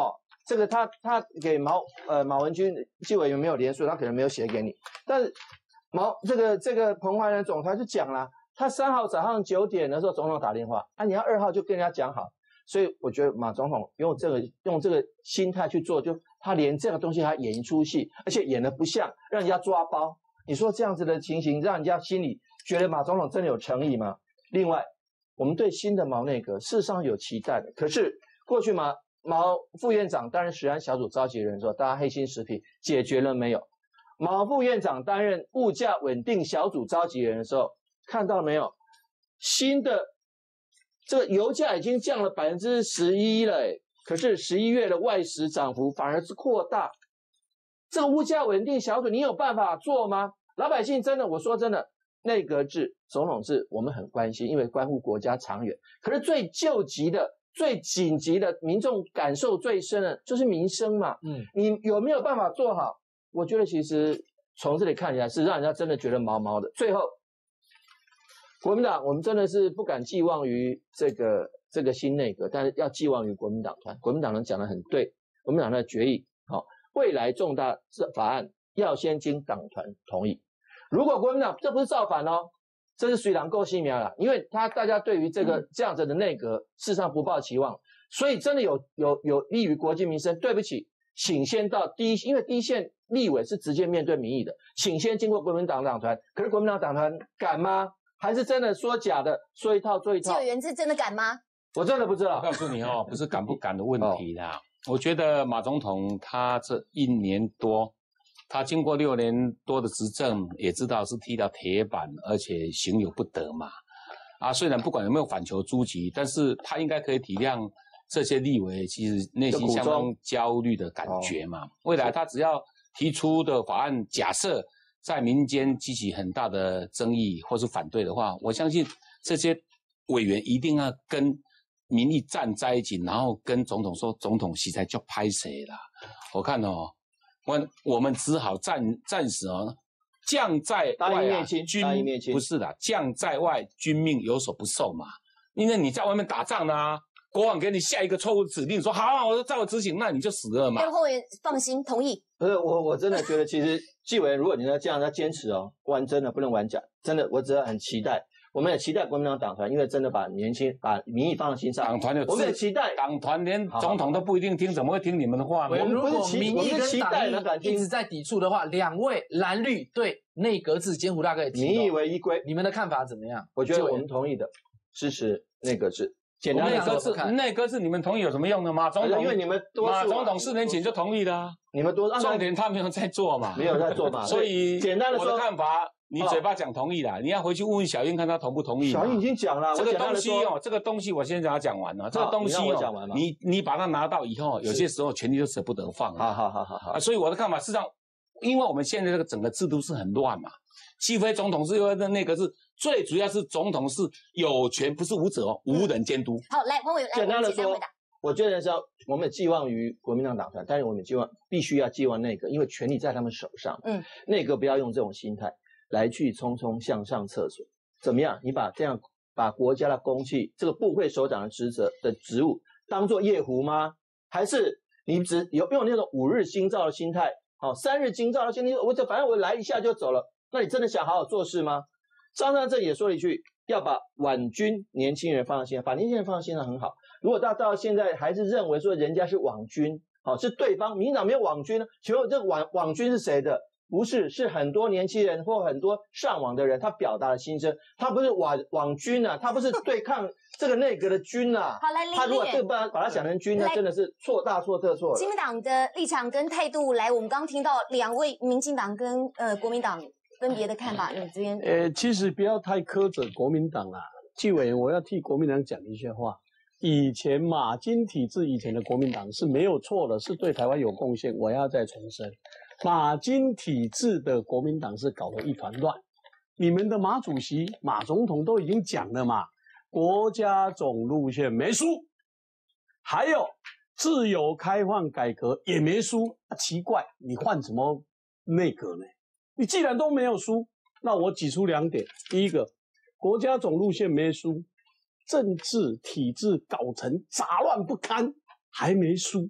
这个他他给毛呃马文君纪委员没有联署，他可能没有写给你，但是毛这个这个彭淮南总裁就讲了，他三号早上九点的时候总统打电话，啊你要二号就跟人家讲好，所以我觉得马总统用这个用这个心态去做，就他连这个东西还演一出戏，而且演得不像，让人家抓包。你说这样子的情形，让人家心里觉得马总统真的有诚意吗？另外，我们对新的毛内阁事实上有期待的，可是过去马毛副院长担任食安小组召集人的时候，大家黑心食品解决了没有？毛副院长担任物价稳定小组召集人的时候，看到没有？新的这个油价已经降了百分之十一了，哎，可是十一月的外食涨幅反而是扩大。这个物价稳定小组，你有办法做吗？老百姓真的，我说真的，内阁制、总统制我们很关心，因为关乎国家长远。可是最救急的、最紧急的，民众感受最深的，就是民生嘛。嗯，你有没有办法做好？我觉得其实从这里看起来是让人家真的觉得毛毛的。最后，国民党我们真的是不敢寄望于这个这个新内阁，但是要寄望于国民党团。国民党人讲得很对，国民党的决议，好、哦，未来重大法案要先经党团同意。如果国民党这不是造反哦，这是水狼够细苗了，因为他大家对于这个这样子的内阁事实上不抱期望，所以真的有有有利于国计民生。对不起，请先到第一，因为第一线立委是直接面对民意的，请先经过国民党党团。可是国民党党团敢吗？还是真的说假的，说一套做一套？ 纪委员是真的敢吗？ 我真的不知道。 我告诉你哦，不是敢不敢的问题啦。我觉得马总统他这一年多。他经过六年多的执政，也知道是踢到铁板，而且行有不得嘛。啊，虽然不管有没有反求诸己，但是他应该可以体谅这些立委其实内心相当焦虑的感觉嘛。未来他只要提出的法案，假设在民间激起很大的争议或是反对的话，我相信这些委员一定要跟民意站在一起，然后跟总统说，总统实在就拍谁啦。我看哦。我我们只好暂暂时哦，将在外啊，军不是的，将在外，军命有所不受嘛。因为你在外面打仗呢、啊，国王给你下一个错误指令，说好、啊，我照我执行，那你就死了嘛。 刘后员放心，同意。 不是我，我真的觉得，其实纪委员，如果你要这样要坚持哦，玩真的不能玩假，真的，我只要很期待。我们也期待国民党党团，因为真的把年轻把民意放在心上。 党团有， 我们也期待党团连总统都不一定听，怎么会听你们的话呢？ 我们如果民意跟党意一直在抵触的话，两位蓝绿对内阁制，监胡大哥也提了， 民意为依归， 你们的看法怎么样？ 我觉得我们同意的，支持内阁制。简单内阁制，内阁制你们同意有什么用呢？马总统， 因为你们多数、啊， 马总统四年前就同意的啊。 你们多， 重点他没有在做嘛， 没有在做嘛。 所以简单的说， 我的看法。你嘴巴讲同意啦，你要回去问问小英，看他同不同意。 小英已经讲了， 这个东西哦，这个东西我先讲讲完了。这个东西哦，你你把它拿到以后，有些时候权力就舍不得放。 好好好好好。 所以我的看法，事实上，因为我们现在这个整个制度是很乱嘛，既非总统制又那那个是最主要是总统是有权，不是无责哦，无人监督。 好，来黄委员， 简单的说，我觉得是要我们寄望于国民党党团，但是我们寄望必须要寄望内阁，因为权力在他们手上。嗯，内阁不要用这种心态。来去匆匆向上厕所，怎么样？你把这样把国家的公器，这个部会首长的职责的职务当做夜壶吗？还是你只有用那种五日京兆的心态，好、哦，三日京兆的心态，我这反正我来一下就走了，那你真的想好好做事吗？张善政也说了一句，要把婉君年轻人放在心上，把年轻人放在心上很好。如果到到现在还是认为说人家是网军，好、哦，是对方民进党没有网军呢？请问这个网网军是谁的？不是，是很多年轻人或很多上网的人，他表达了心声。他不是网网军啊，他不是对抗这个内阁的军啊。 好，来， 他如果对把把他想成军，那真的是错大错特错了。 亲民党的立场跟态度，来，我们刚刚听到两位民进党跟呃国民党分别的看法，你这边呃，其实不要太苛责国民党啦。纪委员，我要替国民党讲一些话。以前马金体制以前的国民党是没有错的，是对台湾有贡献。我要再重申。马金体制的国民党是搞得一团乱，你们的马主席、马总统都已经讲了嘛，国家总路线没输，还有自由开放改革也没输、啊，奇怪，你换什么内阁呢？你既然都没有输，那我举出两点：第一个，国家总路线没输，政治体制搞成杂乱不堪，还没输；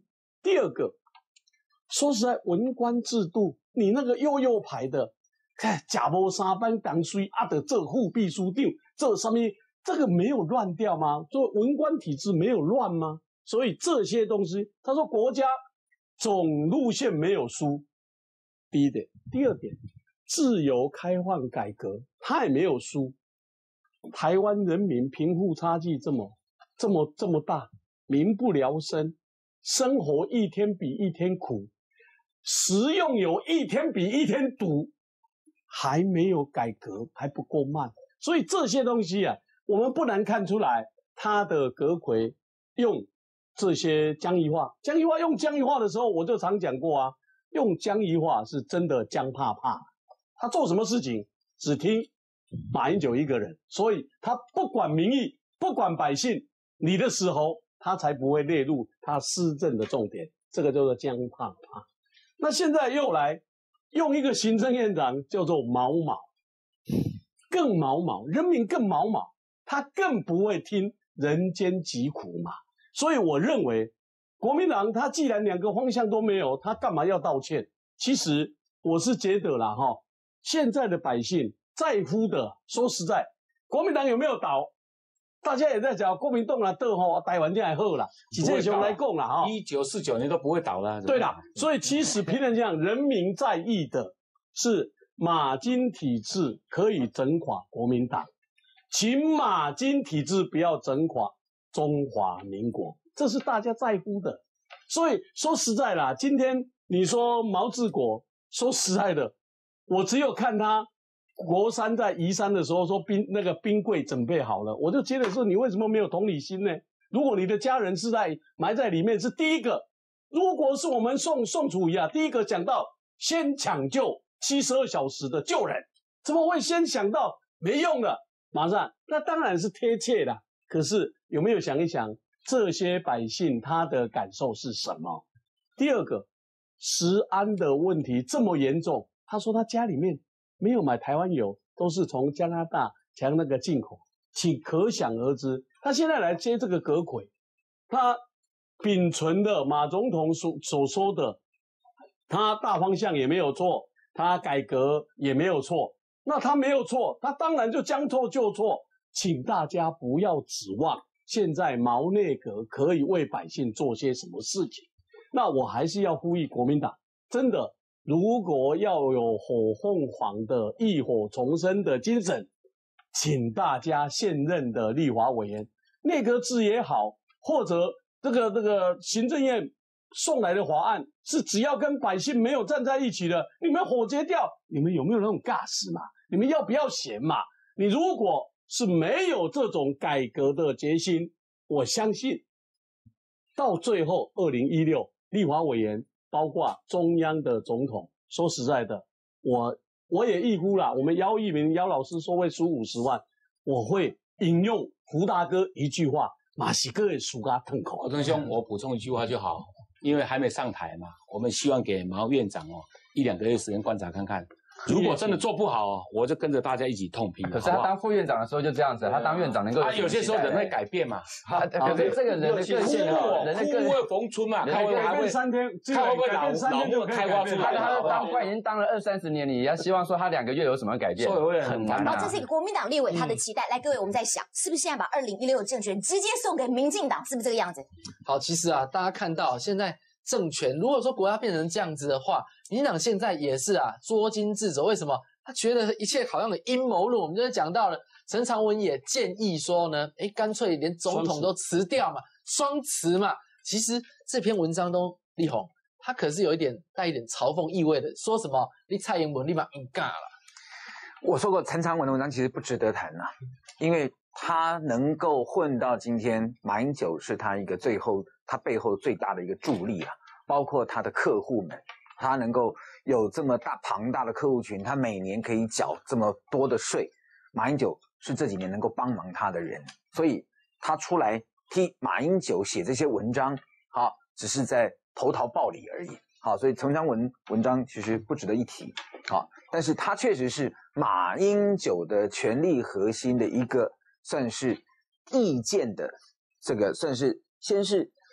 第二个，说实在，文官制度，你那个幼幼牌的，看假模三班当衰啊的这副秘书长，这上面这个没有乱掉吗？做文官体制没有乱吗？所以这些东西，他说国家总路线没有输，第一点，第二点，自由开放改革，他也没有输。台湾人民贫富差距这么这么这么大，民不聊生，生活一天比一天苦，食用有一天比一天毒，还没有改革，还不够慢。所以这些东西啊，我们不难看出来，他的阁揆用这些僵夷化，僵夷化用僵夷化的时候，我就常讲过啊，用僵夷化是真的僵怕怕，他做什么事情只听马英九一个人，所以他不管民意，不管百姓，你的时候他才不会列入他施政的重点，这个叫做僵怕怕。那现在又来用一个行政院长叫做毛毛，更毛毛，人民更毛毛，他更不会听人间疾苦嘛。所以我认为国民党他既然两个方向都没有，他干嘛要道歉？其实我是觉得啦哈，现在的百姓在乎的，说实在，国民党有没有倒？大家也在讲国民党啦，倒吼台湾这还好啦，几这熊来讲啦哈， 一九四九年都不会倒了。 对啦，所以其实平常讲，人民在意的是马金体制可以整垮国民党，请马金体制不要整垮中华民国，这是大家在乎的。所以说实在啦，今天你说毛治国，说实在的，我只有看他国三在移山的时候说冰那个冰柜准备好了，我就觉得说你为什么没有同理心呢？如果你的家人是在埋在里面，是第一个。如果是我们宋宋楚瑜啊，第一个讲到先抢救七十二小时的救人，怎么会先想到没用的马上？那当然是贴切的。可是有没有想一想，这些百姓他的感受是什么？第二个，食安的问题这么严重，他说他家里面没有买台湾油，都是从加拿大强那个进口，请可想而知。他现在来接这个阁揆，他秉存的马总统所所说的，他大方向也没有错，他改革也没有错，那他没有错，他当然就将错就错。请大家不要指望现在毛内阁可以为百姓做些什么事情。那我还是要呼吁国民党，真的，如果要有火凤凰的浴火重生的精神，请大家现任的立法委员，内阁制也好，或者这个这个行政院送来的法案是只要跟百姓没有站在一起的，你们火结掉，你们有没有那种尬事嘛？你们要不要闲嘛？你如果是没有这种改革的决心，我相信到最后二零一六立法委员包括中央的总统，说实在的，我我也预估啦，我们姚一鸣姚老师说会输五十万，我会引用胡大哥一句话，马西哥也输他痛口。 敖正兄，我补充一句话就好，因为还没上台嘛，我们希望给毛院长哦一两个月时间观察看看。如果真的做不好，我就跟着大家一起痛批。 可是他当副院长的时候就这样子，他当院长能够他有些时候人会改变嘛。 可是这个人的个性哦，人的个性枯木逢春嘛，他会改变三天， 他会不会老老木开花出来？ 他当官已经当了二三十年，你要希望说他两个月有什么改变，很难。 然后这是一个国民党立委他的期待。来，各位，我们在想，是不是现在把二零一六的政权直接送给民进党？是不是这个样子？ 好，其实啊，大家看到现在政权，如果说国家变成这样子的话，民进党现在也是啊，捉襟自肘。为什么？他觉得一切好像有阴谋论。我们就是讲到了，陈长文也建议说呢，诶，干脆连总统都辞掉嘛，双辞嘛。其实这篇文章都立宏，他可是有一点带一点嘲讽意味的，说什么你蔡英文立马硬尬了。 我说过，陈长文的文章其实不值得谈啊，因为他能够混到今天，马英九是他一个最后他背后最大的一个助力啊，包括他的客户们。他能够有这么大庞大的客户群，他每年可以缴这么多的税，马英九是这几年能够帮忙他的人，所以他出来替马英九写这些文章，好，只是在投桃报李而已，好，所以陈长文文章其实不值得一提，好，但是他确实是马英九的权力核心的一个算是意见的这个算是先是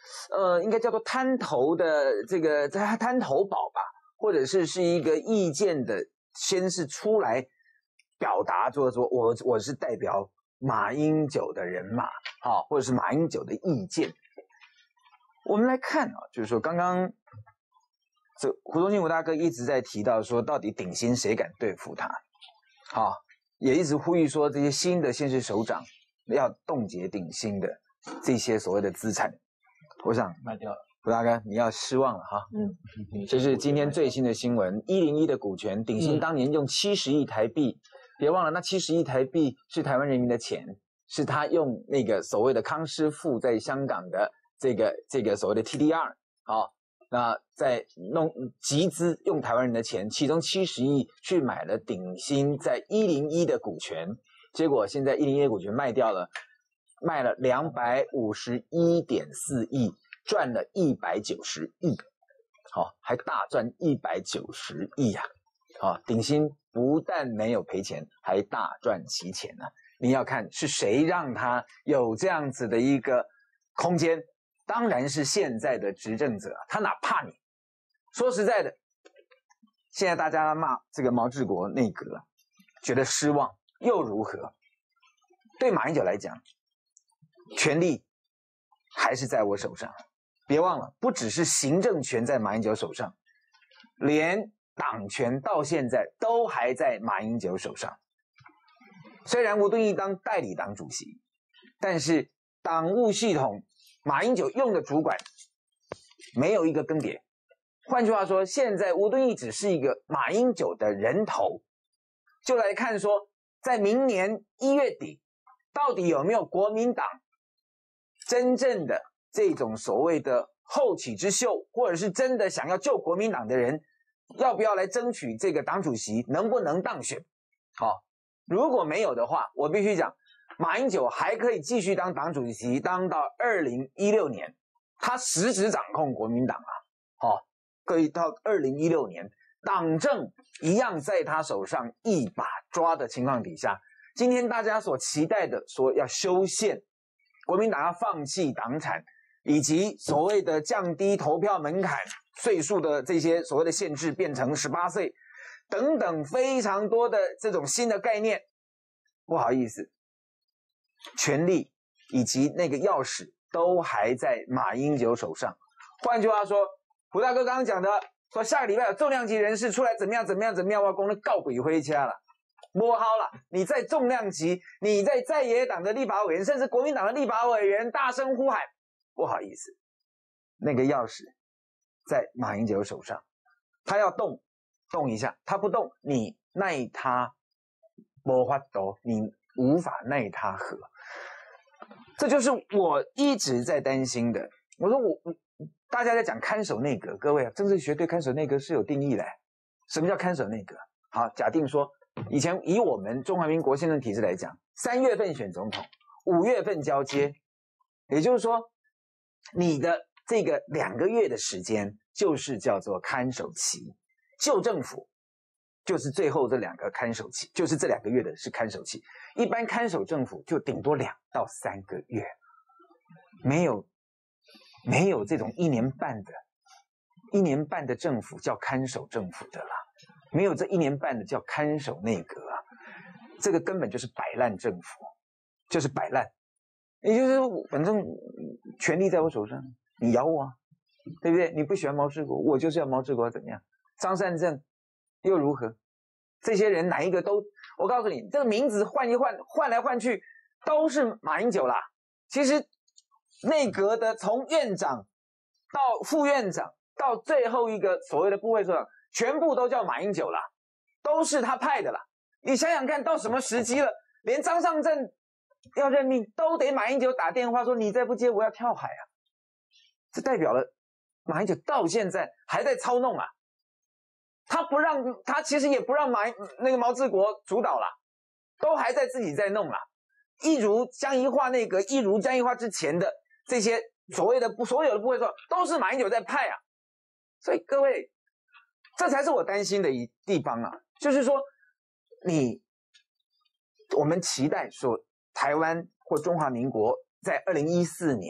呃，应该叫做滩头的这个在滩头堡吧，或者是是一个意见的先是出来表达，就是说我我是代表马英九的人马，好，或者是马英九的意见。我们来看啊，就是说刚刚这胡宗庆胡大哥一直在提到说，到底顶新谁敢对付他？好，也一直呼吁说这些新的县市首长要冻结顶新的这些所谓的资产。我想卖掉了， 胡大哥你要失望了哈。嗯，这是今天最新的新闻，一零一的股权，鼎新当年用七十亿台币，嗯、别忘了那七十亿台币是台湾人民的钱，是他用那个所谓的康师傅在香港的这个这个所谓的 T D R， 好，那在弄集资用台湾人的钱，其中七十亿去买了鼎新在一零一的股权，结果现在一零一的股权卖掉了。卖了两百五十一点四亿，赚了一百九十亿，好、哦，还大赚一百九十亿啊！好、哦，鼎新不但没有赔钱，还大赚其钱呢、啊。你要看是谁让他有这样子的一个空间，当然是现在的执政者，他哪怕你。说实在的，现在大家骂这个毛治国内阁，觉得失望又如何？对马英九来讲，权力还是在我手上，别忘了，不只是行政权在马英九手上，连党权到现在都还在马英九手上。虽然吴敦义当代理党主席，但是党务系统马英九用的主管没有一个更迭。换句话说，现在吴敦义只是一个马英九的人头。就来看说，在明年一月底，到底有没有国民党真正的这种所谓的后起之秀，或者是真的想要救国民党的人，要不要来争取这个党主席，能不能当选？好，如果没有的话，我必须讲，马英九还可以继续当党主席，当到二零一六年，他实质掌控国民党啊，好，可以到二零一六年，党政一样在他手上一把抓的情况底下，今天大家所期待的说要修宪，国民党要放弃党产，以及所谓的降低投票门槛、岁数的这些所谓的限制变成十八岁，等等非常多的这种新的概念，不好意思，权力以及那个钥匙都还在马英九手上。换句话说，胡大哥刚刚讲的，说下个礼拜有重量级人士出来怎么样怎么样怎么样，我公的告鬼回家了。摸好了，你在重量级，你在在野党的立法委员，甚至国民党的立法委员大声呼喊，不好意思，那个钥匙在马英九手上，他要动动一下，他不动，你奈他没法度，你无法奈他何。这就是我一直在担心的。我说我大家在讲看守内阁，各位啊，政治学对看守内阁是有定义的。什么叫看守内阁？好，假定说，以前以我们中华民国宪政体制来讲，三月份选总统，五月份交接，也就是说，你的这个两个月的时间就是叫做看守期，旧政府就是最后这两个看守期，就是这两个月的是看守期。一般看守政府就顶多两到三个月，没有没有这种一年半的，一年半的政府叫看守政府的啦。没有这一年半的叫看守内阁啊，这个根本就是摆烂政府，就是摆烂，也就是反正权力在我手上，你咬我啊，对不对？你不喜欢毛治国，我就是要毛治国怎么样？张善政又如何？这些人哪一个都，我告诉你，这个名字换一换，换来换去都是马英九啦。其实内阁的从院长到副院长到最后一个所谓的部会首长，全部都叫马英九啦，都是他派的啦。你想想看到什么时机了，连张善政要任命都得马英九打电话说你再不接我要跳海啊。这代表了马英九到现在还在操弄啊，他不让他其实也不让马那个毛治国主导啦，都还在自己在弄啦。一如江宜桦内阁，一如江宜桦之前的这些所谓的所有的部会首长都是马英九在派啊。所以各位，这才是我担心的一地方啊，就是说，你我们期待说台湾或中华民国在二零一四年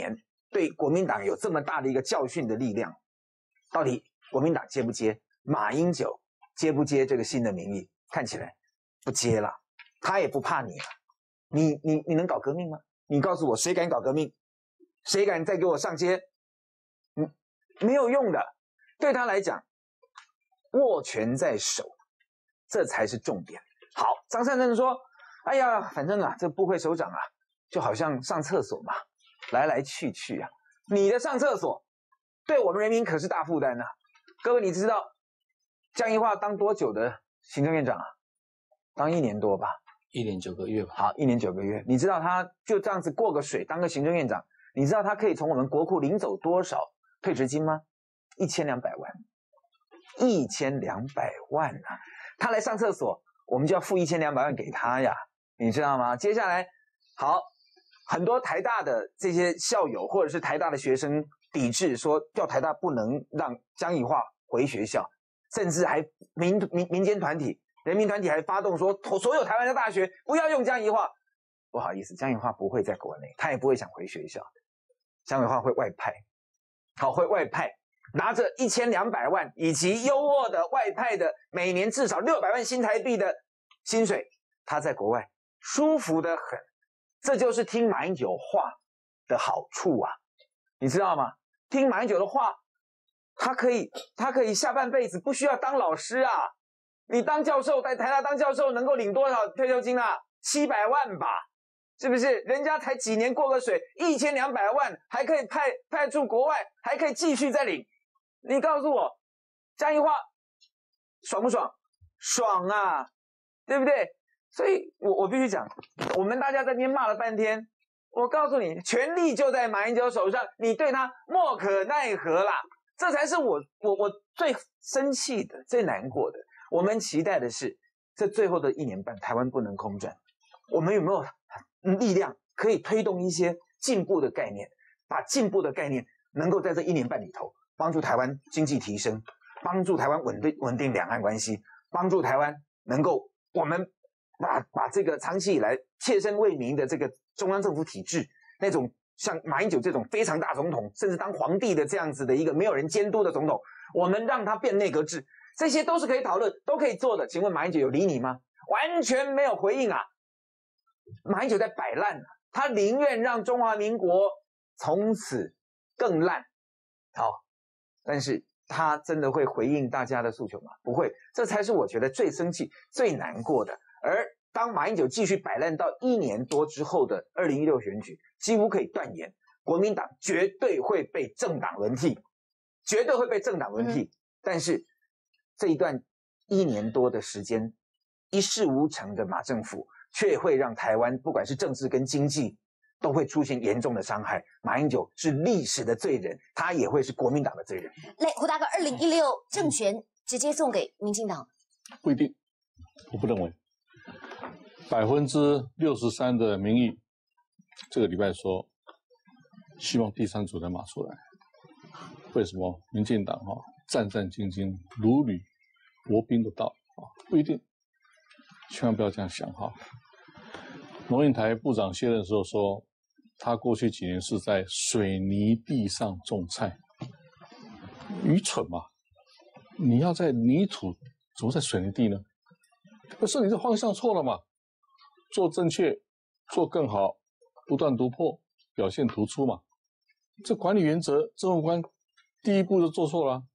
对国民党有这么大的一个教训的力量，到底国民党接不接？马英九接不接这个新的民意？看起来不接了，他也不怕你了。你你你能搞革命吗？你告诉我，谁敢搞革命？谁敢再给我上街？嗯，没有用的。对他来讲，握权在手，这才是重点。好，张善政说：“哎呀，反正啊，这部会首长啊，就好像上厕所嘛。”来来去去啊，你的上厕所对我们人民可是大负担呐、啊。各位，你知道江宜樺当多久的行政院长啊？当一年多吧， 一年九个月吧。 好，一年九个月。你知道他就这样子过个水当个行政院长，你知道他可以从我们国库领走多少退职金吗？一千两百万，一千两百万啊！他来上厕所，我们就要付一千两百万给他呀，你知道吗？接下来，好。很多台大的这些校友或者是台大的学生抵制，说叫台大不能让江宜樺回学校，甚至还民民民间团体、人民团体还发动说，所有台湾的大学不要用江宜樺。不好意思，江宜樺不会在国内，他也不会想回学校，江宜樺会外派，好，会外派，拿着一千两百万以及优渥的外派的每年至少六百万新台币的薪水，他在国外舒服得很。这就是听马英九话的好处啊，你知道吗？听马英九的话，他可以，他可以下半辈子不需要当老师啊。你当教授，在台大当教授能够领多少退休金啊？七百万吧，是不是？人家才几年过个水，一千两百万还可以派派驻国外，还可以继续再领。你告诉我，江宜樺爽不爽？爽啊，对不对？所以我我必须讲，我们大家在那边骂了半天，我告诉你，权力就在马英九手上，你对他莫可奈何啦。这才是我我我最生气的、最难过的。我们期待的是，这最后的一年半，台湾不能空转。我们有没有力量可以推动一些进步的概念，把进步的概念能够在这一年半里头帮助台湾经济提升，帮助台湾稳定稳定两岸关系，帮助台湾能够我们。把把这个长期以来切身为民的这个中央政府体制，那种像马英九这种非常大总统，甚至当皇帝的这样子的一个没有人监督的总统，我们让他变内阁制，这些都是可以讨论、都可以做的。请问马英九有理你吗？完全没有回应啊！马英九在摆烂啊，他宁愿让中华民国从此更烂。好，但是他真的会回应大家的诉求吗？不会，这才是我觉得最生气、最难过的。而当马英九继续摆烂到一年多之后的二零一六选举，几乎可以断言，国民党绝对会被政党轮替，绝对会被政党轮替。嗯、但是这一段一年多的时间，一事无成的马政府，却会让台湾不管是政治跟经济都会出现严重的伤害。马英九是历史的罪人，他也会是国民党的罪人。 来，胡大哥，二零一六政权直接送给民进党？ 不一定，我不认为。百分之六十三的民意，这个礼拜说希望第三组人马出来。为什么？民进党哈、哦、战战兢兢，如履薄冰的到啊，不一定，千万不要这样想哈。龙应台部长卸任的时候说，他过去几年是在水泥地上种菜，愚蠢嘛！你要在泥土，怎么在水泥地呢？可是你这方向错了嘛？做正确，做更好，不断突破，表现突出嘛。这管理原则，政务官第一步就做错了。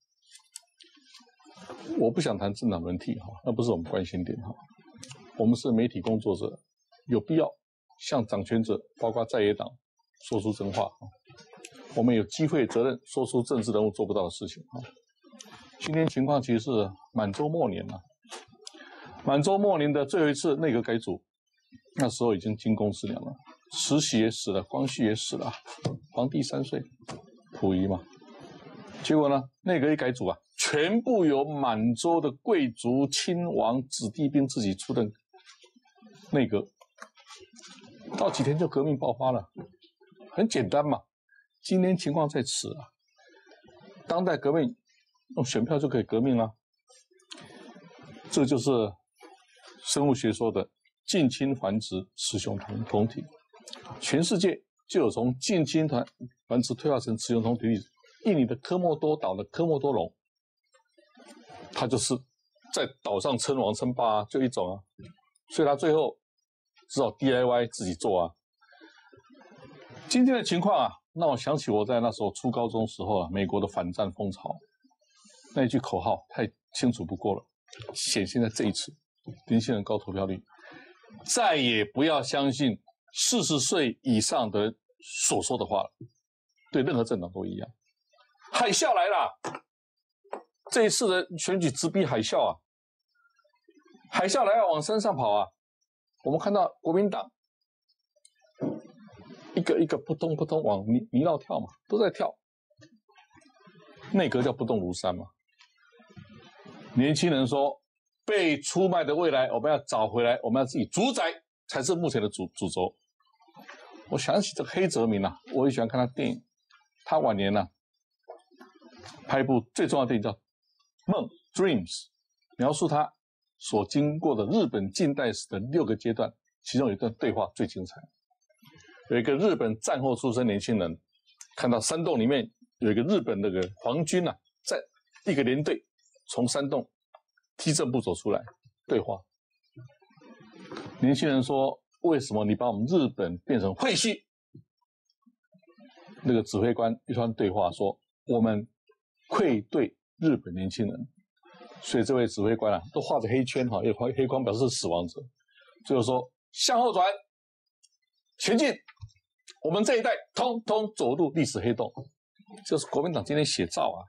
我不想谈政党轮替哈，那不是我们关心点哈。我们是媒体工作者，有必要向掌权者，包括在野党，说出真话。我们有机会、责任说出政治人物做不到的事情哈。今天情况其实是满洲末年了，满洲末年的最后一次内阁改组。那时候已经惊弓之鸟了，慈禧也死了，光绪也死了，皇帝三岁，溥仪嘛。结果呢，内阁一改组啊，全部由满洲的贵族、亲王、子弟兵自己出的内阁，到几天就革命爆发了，很简单嘛。今天情况在此啊，当代革命用选票就可以革命了，这就是生物学说的近亲繁殖雌雄同同体。全世界就有从近亲团繁殖退化成雌雄同体例子。印尼的科莫多岛的科莫多龙，它就是在岛上称王称霸啊，就一种啊，所以它最后只好 D I Y 自己做啊。今天的情况啊，让我想起我在那时候初高中时候啊，美国的反战风潮，那一句口号太清楚不过了，显现在这一次，年轻人高投票率，再也不要相信四十岁以上的人所说的话了，对任何政党都一样。海啸来了，这一次的选举直逼海啸啊！海啸来要往山上跑啊！我们看到国民党一个一个扑通扑通往泥泥淖跳嘛，都在跳。内阁叫不动如山嘛。年轻人说，被出卖的未来我们要找回来，我们要自己主宰，才是目前的主主轴。我想起这个黑泽明啊，我也喜欢看他电影，他晚年呢、啊。拍一部最重要的电影叫《梦》 （Dreams）， 描述他所经过的日本近代史的六个阶段，其中有一段对话最精彩。有一个日本战后出生年轻人，看到山洞里面有一个日本那个皇军啊，在一个连队从山洞踢正步走出来，对话。年轻人说：“为什么你把我们日本变成废墟？”那个指挥官一番对话说：“我们愧对日本年轻人。”所以这位指挥官啊，都画着黑圈哈，因为黑框表示死亡者。最后说：“向后转，前进，我们这一代通通走入历史黑洞。”这是国民党今天写照啊。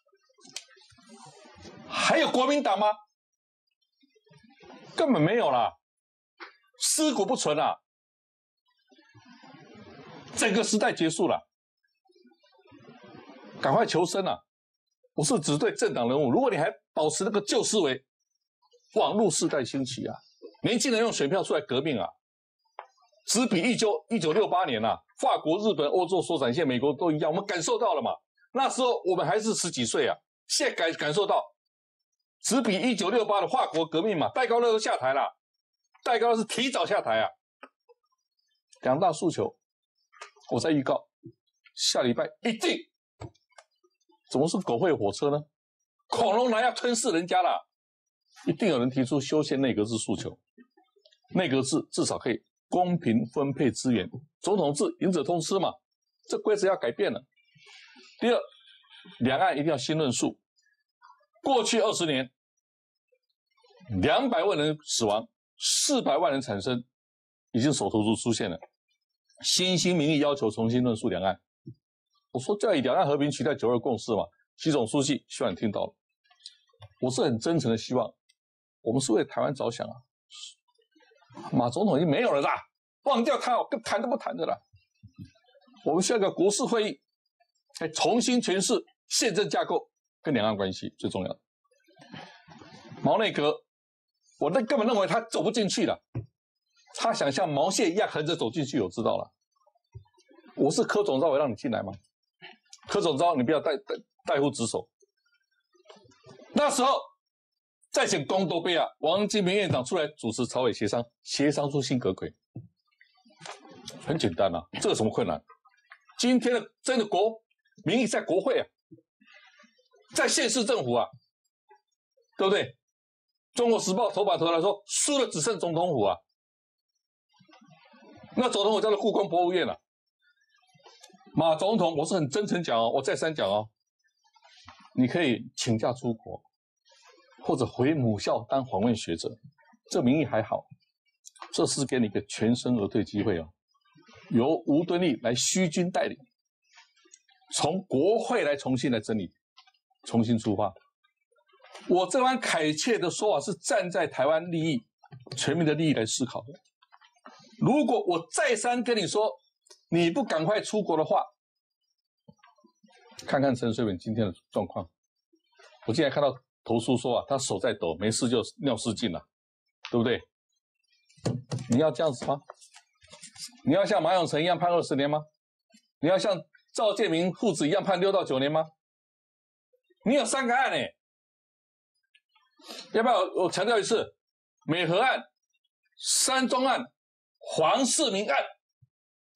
还有国民党吗？根本没有啦，尸骨不存啦，整个时代结束了，赶快求生啊！我是只对政党人物，如果你还保持那个旧思维，网络世代兴起啊，年轻人用选票出来革命啊，只比一九一九六八年啊，法国、日本、欧洲所展现，美国都一样，我们感受到了嘛。那时候我们还是十几岁啊，现在感感受到，只比一九六八的法国革命嘛，戴高乐都下台了，戴高乐是提早下台啊。两大诉求，我在预告，下礼拜一定。怎么是狗会火车呢？恐龙来要吞噬人家了，一定有人提出修宪内阁制诉求。内阁制至少可以公平分配资源，总统制赢者通吃嘛，这规则要改变了。第二，两岸一定要新论述。过去二十年，两百万人死亡，四百万人产生，已经手头族出现了。新兴民意要求重新论述两岸。我说就要以两岸和平取代九二共识嘛，习总书记希望你听到了。我是很真诚的希望，我们是为台湾着想啊。马总统已经没有了啦，忘掉他，跟谈都不谈的啦。我们需要一个国事会议，来重新诠释宪政架构跟两岸关系最重要的。毛内阁，我那根本认为他走不进去了，他想像毛线一样横着走进去，我知道了。我是柯总召，我让你进来吗？柯总召，你不要代代代乎职守。那时候再请公都杯啊，王金平院长出来主持朝野协商，协商出新阁揆，很简单啊，这有什么困难？今天的真的国民意在国会啊，在县市政府啊，对不对？中国时报头版头来说，输了只剩总统府啊，那总统府叫做故宫博物院啊。马总统，我是很真诚讲哦，我再三讲哦，你可以请假出国，或者回母校当访问学者，这名义还好，这是给你一个全身而退机会哦，由吴敦义来虚军带领，从国会来重新来整理，重新出发。我这番恳切的说法是站在台湾利益、全民的利益来思考的。如果我再三跟你说，你不赶快出国的话，看看陈水扁今天的状况。我今天看到投诉说啊，他手在抖，没事就尿失禁了，对不对？你要这样子吗？你要像马永成一样判二十年吗？你要像赵建明父子一样判六到九年吗？你有三个案哎，要不要我强调一次？美和案、山庄案、黄世明案。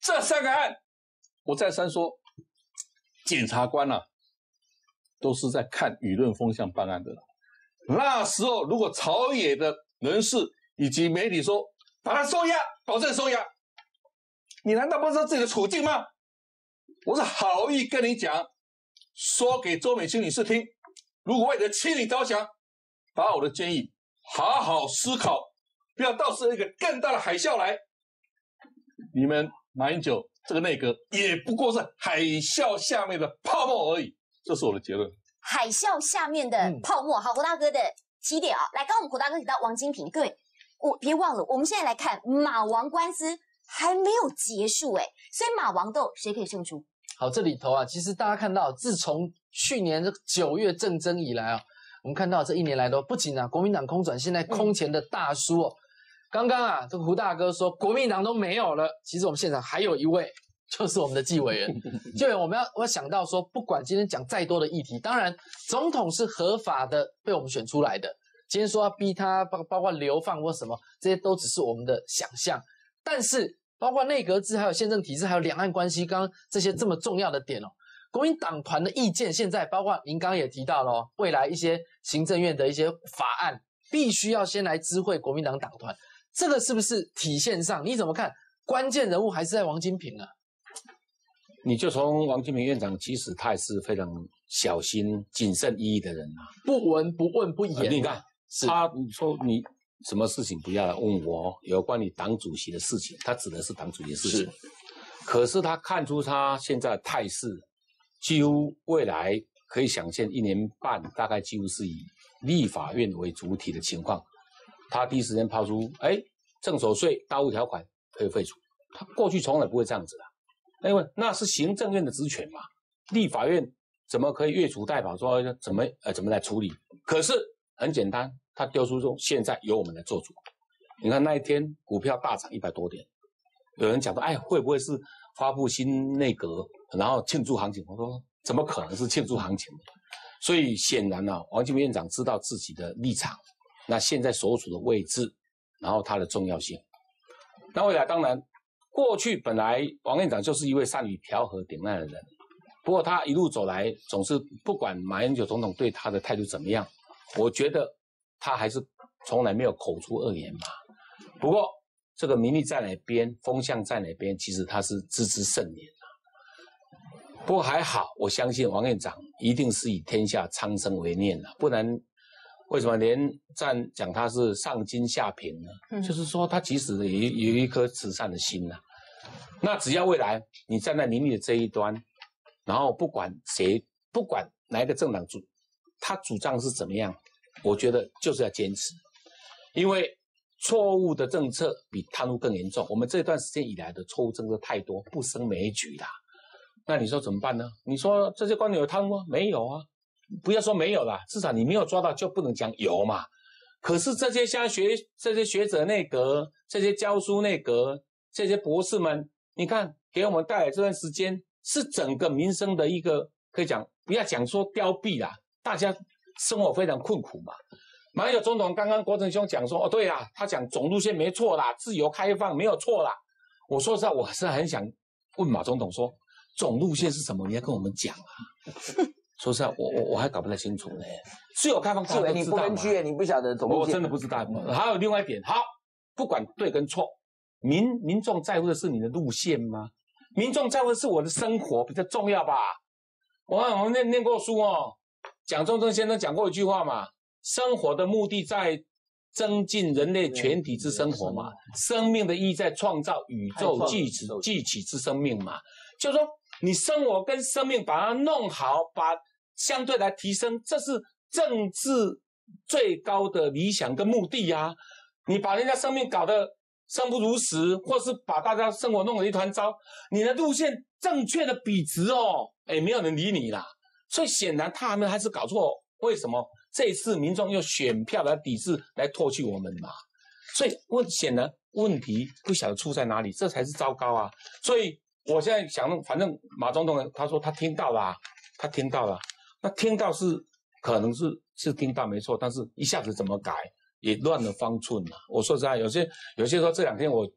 这三个案，我再三说，检察官啊，都是在看舆论风向办案的。那时候如果朝野的人士以及媒体说把他收押，保证收押，你难道不知道自己的处境吗？我是好意跟你讲，说给周美青女士听，如果为了妻女着想，把我的建议好好思考，不要到时候一个更大的海啸来，你们马英九这个内阁也不过是海啸下面的泡沫而已，这是我的结论。 海啸下面的泡沫，好，胡大哥的起点啊，来，刚刚我们胡大哥提到王金平，各位，我别忘了，我们现在来看马王官司还没有结束哎，所以马王斗谁可以胜出？ 好，这里头啊，其实大家看到，自从去年这个九月政争以来啊，我们看到这一年来都不仅啊，国民党空转，现在空前的大输哦。刚刚啊，这个胡大哥说国民党都没有了，其实我们现场还有一位，就是我们的纪委员。纪委员，我们要我要想到说，不管今天讲再多的议题，当然总统是合法的被我们选出来的，今天说要逼他包包括流放或什么，这些都只是我们的想象。但是包括内阁制、还有宪政体制、还有两岸关系，刚刚这些这么重要的点哦，国民党团的意见，现在包括您刚刚也提到了哦，未来一些行政院的一些法案，必须要先来知会国民党党团。这个是不是体现上你怎么看？关键人物还是在王金平啊？ 你就从王金平院长，其实他也是非常小心、谨慎翼翼的人啊， 不闻不问不言。 呃、你看他，你说你什么事情不要来问我，有关你党主席的事情，他指的是党主席的事情。是，可是他看出他现在的态势，几乎未来可以想见一年半，大概几乎是以立法院为主体的情况。他第一时间抛出，哎，正所税大户条款可以废除。他过去从来不会这样子的，因为那是行政院的职权嘛，立法院怎么可以越俎代庖说怎么呃怎么来处理？可是很简单，他丢出说现在由我们来做主。你看那一天股票大涨一百多点，有人讲说，哎，会不会是发布新内阁，然后庆祝行情？我说怎么可能是庆祝行情？所以显然啊，王金平院长知道自己的立场。那现在所处的位置，然后它的重要性。那未来当然，过去本来王院长就是一位善于调和顶难的人，不过他一路走来，总是不管马英九总统对他的态度怎么样，我觉得他还是从来没有口出恶言嘛。不过这个民意在哪边，风向在哪边，其实他是知之甚言啊。不过还好，我相信王院长一定是以天下苍生为念的，不然。为什么连战讲他是上金下品呢？嗯、就是说他其实也有一颗慈善的心呐、啊。那只要未来你站在民意的这一端，然后不管谁，不管哪一个政党主，他主张是怎么样，我觉得就是要坚持，因为错误的政策比贪污更严重。我们这段时间以来的错误政策太多，不胜枚举啦。那你说怎么办呢？你说这些官员有贪污吗？没有啊。不要说没有啦，至少你没有抓到就不能讲有嘛。可是这些像学这些学者内阁、这些教书内阁、这些博士们，你看给我们带来这段时间是整个民生的一个可以讲，不要讲说凋敝啦，大家生活非常困苦嘛。马英九总统刚刚国成兄讲说，哦对啦，他讲总路线没错啦，自由开放没有错啦。我说实在，我是很想问马总统说，总路线是什么？你要跟我们讲啊。说实在，我我我还搞不太清楚呢。自由开放， 志伟，你不分区，你不晓得总路线， 我真的不知道。还有另外一点，好，不管对跟错，民民众在乎的是你的路线吗？民众在乎的是我的生活比较重要吧？我我们念念过书哦，蒋中正先生讲过一句话嘛，生活的目的在增进人类全体之生活嘛，生命的意义在创造宇宙继起继起之生命嘛，就是说。你生活跟生命把它弄好，把相对来提升，这是政治最高的理想跟目的呀、啊。你把人家生命搞得生不如死，或是把大家生活弄得一团糟，你的路线正确的笔直哦，哎，没有人理你啦。所以显然他们还是搞错，为什么这一次民众用选票来抵制来唾弃我们嘛？所以问显然问题不晓得出在哪里，这才是糟糕啊。所以。我现在想，反正马总统他说他听到了，他听到了，那听到是可能是是听到没错，但是一下子怎么改也乱了方寸了。我说实在，有些有些时候这两天我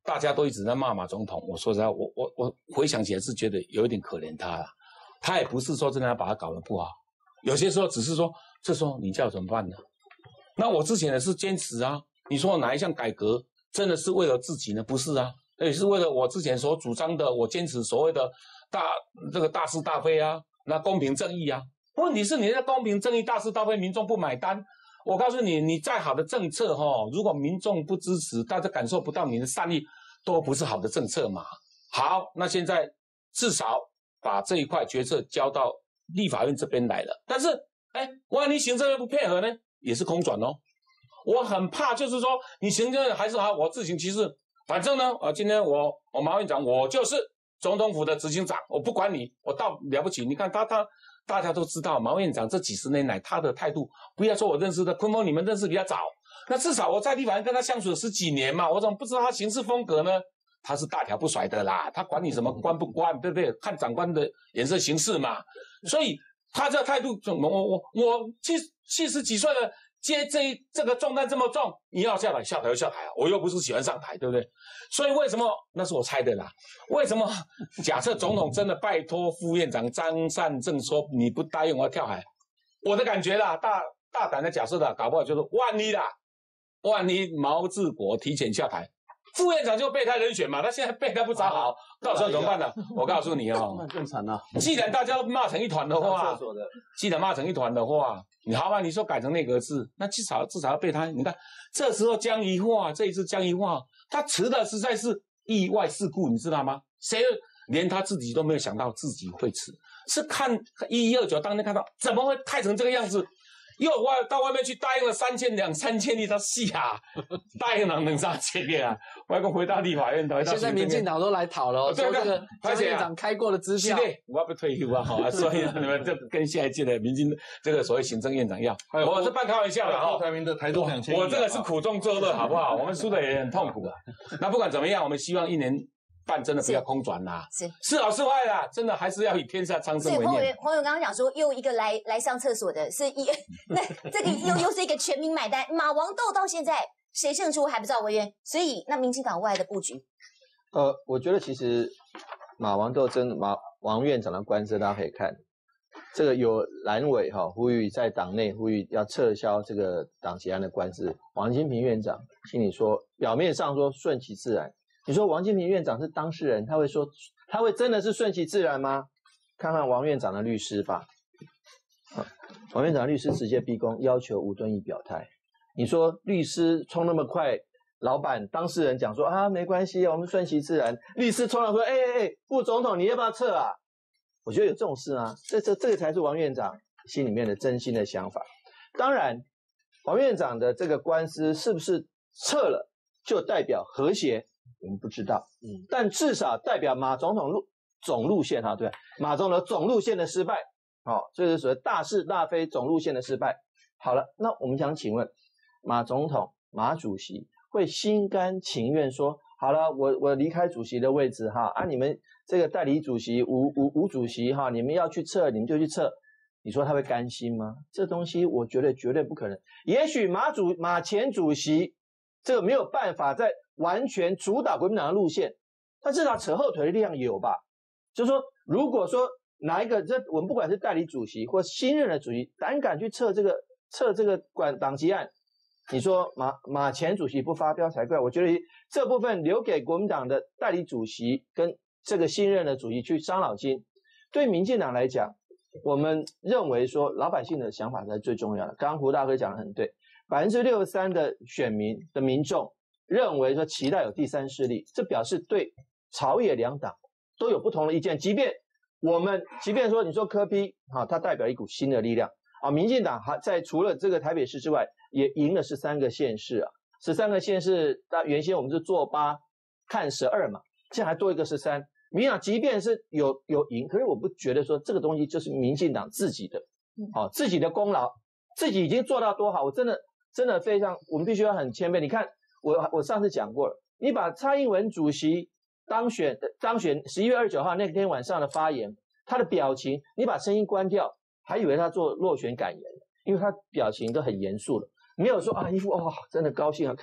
大家都一直在骂马总统，我说实在，我我我回想起来是觉得有一点可怜他了。他也不是说真的要把他搞得不好，有些时候只是说，这时候你叫怎么办呢？那我之前也是坚持啊，你说哪一项改革真的是为了自己呢？不是啊，也是为了我之前所主张的，我坚持所谓的大这个大是大非啊，那公平正义啊。问题是你的公平正义、大是大非，民众不买单。我告诉你，你再好的政策哈、哦，如果民众不支持，大家感受不到你的善意，都不是好的政策嘛。好，那现在至少把这一块决策交到立法院这边来了。但是，哎，万一行政院不配合呢，也是空转哦。我很怕，就是说你行政院还是好，我自行其事。反正呢，呃，今天我我马院长，我就是总统府的执行长，我不管你，我到了不起。你看他他。大家都知道，毛院长这几十年来他的态度，不要说我认识的坤峰，你们认识比较早，那至少我在立法院跟他相处了十几年嘛，我怎么不知道他行事风格呢？他是大条不甩的啦，他管你什么关不关，对不对？看长官的颜色行事嘛。所以他这态度，我我我我七七十几岁了，接这这个重担这么重，你要下台下台就下台啊，我又不是喜欢上台，对不对？所以为什么那是我猜的啦？为什么假设总统真的拜托副院长张善政说你不答应我要跳海？我的感觉啦，大大胆的假设啦，搞不好就是万一啦，万一毛治国提前下台，副院长就备胎人选嘛，他现在备胎不找好，到时候怎么办呢？我告诉你哦， 那更惨了。 既然大家骂成一团的话，既然骂成一团的话，你好吧，你说改成内阁制，那至少至少要备胎。你看这时候江宜桦，这一次江宜桦，他辞的实在是意外事故，你知道吗？谁连他自己都没有想到自己会辞，是看一一二九当天看到怎么会开成这个样子。又外到外面去答应了三千两三千亿，他戏啊，答应了能上千亿啊！我还跟回到立法院， 现在民进党都来讨了、哦，说这个张院长开过的支票， 我要不退休啊！哈，所以你们这跟下一届的民进这个所谓行政院长要，我是半开玩笑的哈。 台民的台中两千亿， 我这个是苦中作乐，好不好？我们输的也很痛苦啊。那不管怎么样，我们希望一年半真的不要空转啦， 是是好是坏啦，真的还是要以天下苍生为念。 所以黄友黄友刚刚讲说，又一个来来上厕所的，是一那这个又又是一个全民买单。马王斗到现在谁胜出还不知道，委员。所以那民进党外的布局， 呃，我觉得其实马王斗争马王院长的官司，大家可以看，这个有蓝委哈、哦、呼吁在党内呼吁要撤销这个党籍案的官司，王金平院长心里说，表面上说顺其自然。你说王金平院长是当事人，他会说他会真的是顺其自然吗？看看王院长的律师吧。啊、王院长的律师直接逼宫，要求吴敦义表态。你说律师冲那么快，老板当事人讲说啊没关系，我们顺其自然。律师冲上说，哎哎哎，副总统你要不要撤啊？我觉得有这种事吗？这这这个才是王院长心里面的真心的想法。当然，王院长的这个官司是不是撤了就代表和谐？我们不知道，嗯，但至少代表马总统路总路线哈，对，马总统总路线的失败，好、哦，这是所谓大是大非总路线的失败。好了，那我们想请问，马总统、马主席会心甘情愿说，好了，我我离开主席的位置哈，啊，你们这个代理主席吴吴吴主席哈，你们要去撤，你们就去撤，你说他会甘心吗？这东西我觉得绝对不可能。也许马主马前主席这个没有办法在完全主导国民党的路线，但至少扯后腿的力量有吧？就是说，如果说哪一个这我们不管是代理主席或新任的主席胆敢去撤这个撤这个管党籍案，你说马马前主席不发飙才怪。我觉得这部分留给国民党的代理主席跟这个新任的主席去伤脑筋。对民进党来讲，我们认为说老百姓的想法才是最重要的。刚刚胡大哥讲得很对，百分之六十三的选民的民众认为说期待有第三势力，这表示对朝野两党都有不同的意见。即便我们即便说你说柯 P 啊，它代表一股新的力量啊，民进党还在除了这个台北市之外，也赢了十三个县市啊，十三个县市，那原先我们是做八看十二嘛，现在还多一个十三。民进党即便是有有赢，可是我不觉得说这个东西就是民进党自己的，好、啊、自己的功劳，自己已经做到多好，我真的真的非常，我们必须要很谦卑。你看。我我上次讲过了，你把蔡英文主席当选当选十一月二十九号那天晚上的发言，他的表情，你把声音关掉，还以为他做落选感言，因为他表情都很严肃了，没有说啊一副哦真的高兴啊开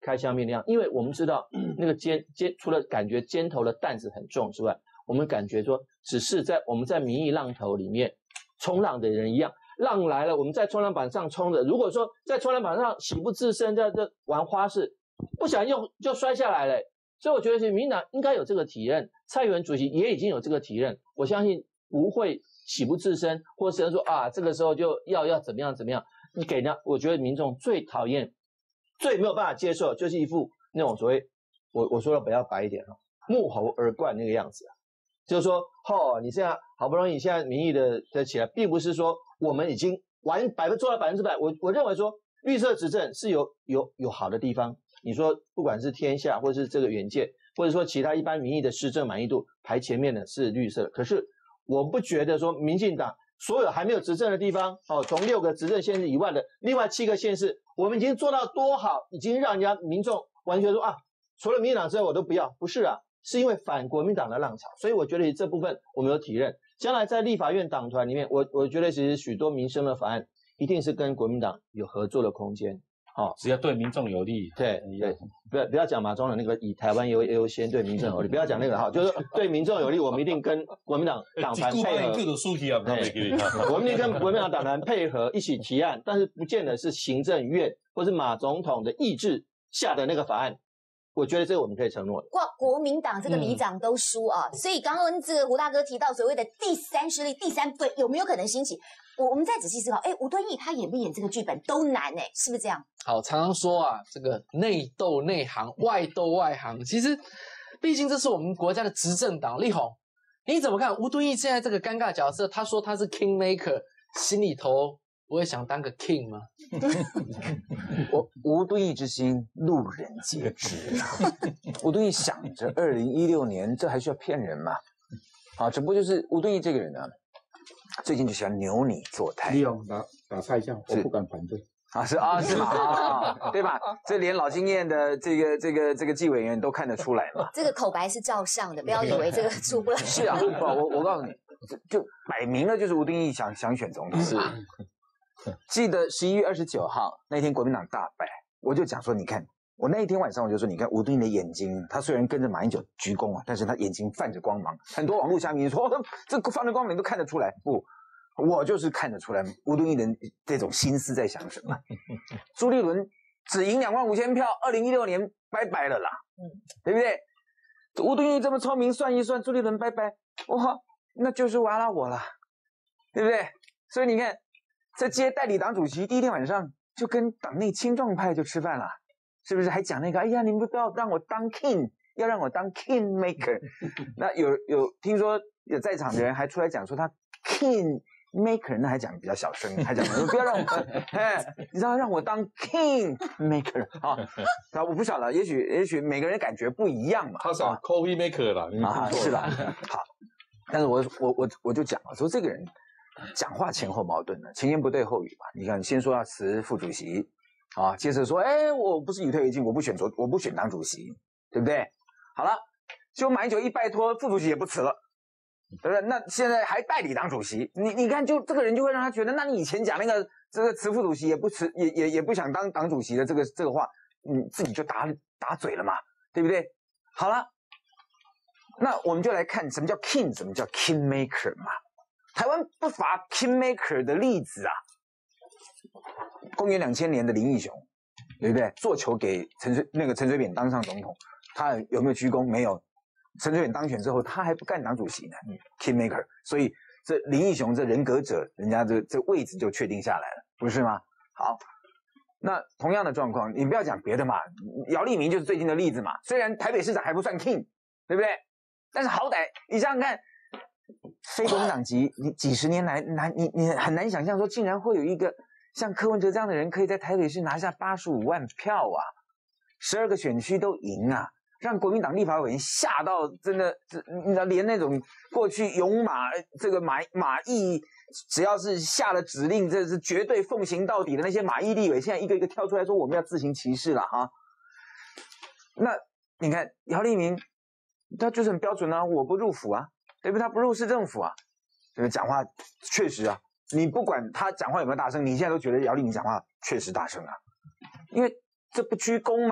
开箱面那样，因为我们知道那个尖尖除了感觉尖头的担子很重之外，我们感觉说只是在我们在民意浪头里面冲浪的人一样，浪来了我们在冲浪板上冲的，如果说在冲浪板上喜不自胜，在这玩花式，不小心又就摔下来了。所以我觉得，其实民进党应该有这个体认，蔡英文主席也已经有这个体认，我相信不会喜不自胜，或是说啊，这个时候就要要怎么样怎么样。你给人家，我觉得民众最讨厌、最没有办法接受，就是一副那种所谓我我说的比较白一点哦，木猴而冠那个样子啊，就是说，哦，你现在好不容易现在民意的的起来，并不是说我们已经完百分做到百分之百。我我认为说绿色执政是有有有好的地方。你说不管是天下，或是这个远见，或者说其他一般民意的施政满意度排前面的是绿色，可是我不觉得说民进党所有还没有执政的地方，哦，从六个执政县市以外的另外七个县市，我们已经做到多好，已经让人家民众完全说啊，除了民进党之外我都不要，不是啊，是因为反国民党的浪潮，所以我觉得这部分我们有体认。将来在立法院党团里面，我我觉得其实许多民生的法案一定是跟国民党有合作的空间。哦， 只要对民众有利， 对对，不要不要讲马中的那个以台湾优优先对民众有利，不要讲那个哈，就是对民众有利，我们一定跟国民党党团配合，我们一定跟国民党党团配合一起提案，但是不见得是行政院或是马总统的意志下的那个法案。我觉得这个我们可以承诺的。 哇，国民党这个里长都输啊，嗯、所以刚刚这个胡大哥提到所谓的第三势力、第三队有没有可能兴起？我我们再仔细思考，哎，吴敦义他演不演这个剧本都难哎，是不是这样？ 好，常常说啊，这个内斗内行，外斗外行。其实，毕竟这是我们国家的执政党。立宏，你怎么看吴敦义现在这个尴尬角色？他说他是 king maker， 心里头不会想当个 king 吗？ 我吴敦义之心，路人皆知啊。吴敦义想着二零一六年，这还需要骗人吗？啊，只不过就是吴敦义这个人呢、啊，最近就喜欢扭你作态。 利用打打蔡相，我不敢反对。 啊，是啊，是嘛啊，对吧？这连老经验的这个这个这个纪委员都看得出来嘛。 这个口白是照上的，不要以为这个出不来。 是啊，我我告诉你，就摆明了就是吴敦义想想选总统。是。记得十一月二十九号那天国民党大败，我就讲说，你看我那一天晚上我就说，你看吴敦义的眼睛，他虽然跟着马英九鞠躬啊，但是他眼睛泛着光芒。很多网络下面说、哦、这泛着光芒都看得出来，不，我就是看得出来吴敦义的这种心思在想什么。朱立伦只赢两万五千票，二零一六年拜拜了啦，对不对？吴敦义这么聪明，算一算，朱立伦拜拜，哇，那就是完了我了，对不对？所以你看。在接代理党主席第一天晚上，就跟党内青壮派就吃饭了，是不是？还讲那个，哎呀，你们不要让我当 king， 要让我当 king maker。那有有听说有在场的人还出来讲说他 king maker， 那还讲比较小声，还讲不要让我，哎，你知道让我当 king maker 啊？啊，我不晓得，也许也许每个人感觉不一样嘛。 他是 coffee maker 啦， 啊，是啦，好，但是我我我我就讲了，说这个人。讲话前后矛盾的，前言不对后语吧？你看，先说要辞副主席，啊，接着说，哎，我不是以退为进，我不选左，我不选当主席，对不对？好了，就马英九一拜托，副主席也不辞了，对不对？那现在还代理当主席，你你看，就这个人就会让他觉得，那你以前讲那个这个辞副主席也不辞，也也也不想当党主席的这个这个话，你自己就打打嘴了嘛，对不对？好了，那我们就来看什么叫 king， 什么叫 king maker 嘛。台湾不乏 king maker 的例子啊，公元两千年的林义雄，对不对？做球给陈水那个陈水扁当上总统，他有没有鞠躬？没有。陈水扁当选之后，他还不干党主席呢、嗯、，king maker。所以这林义雄这人格者，人家这这位置就确定下来了，不是吗？好，那同样的状况，你不要讲别的嘛，姚立明就是最近的例子嘛。虽然台北市长还不算 king， 对不对？但是好歹你想想看。非国民党籍，你几十年来难，你你很难想象说，竟然会有一个像柯文哲这样的人，可以在台北市拿下八十五万票啊，十二个选区都赢啊，让国民党立法委员吓到真的，你知道，连那种过去勇马这个马马毅，只要是下了指令，这是绝对奉行到底的那些马毅立委，现在一个一个跳出来说我们要自行其事了哈。那你看姚立明，他就是很标准啊，我不入府啊。对不对？他不入市政府啊，这个讲话确实啊，你不管他讲话有没有大声，你现在都觉得姚立明讲话确实大声啊，因为这不鞠躬嘛，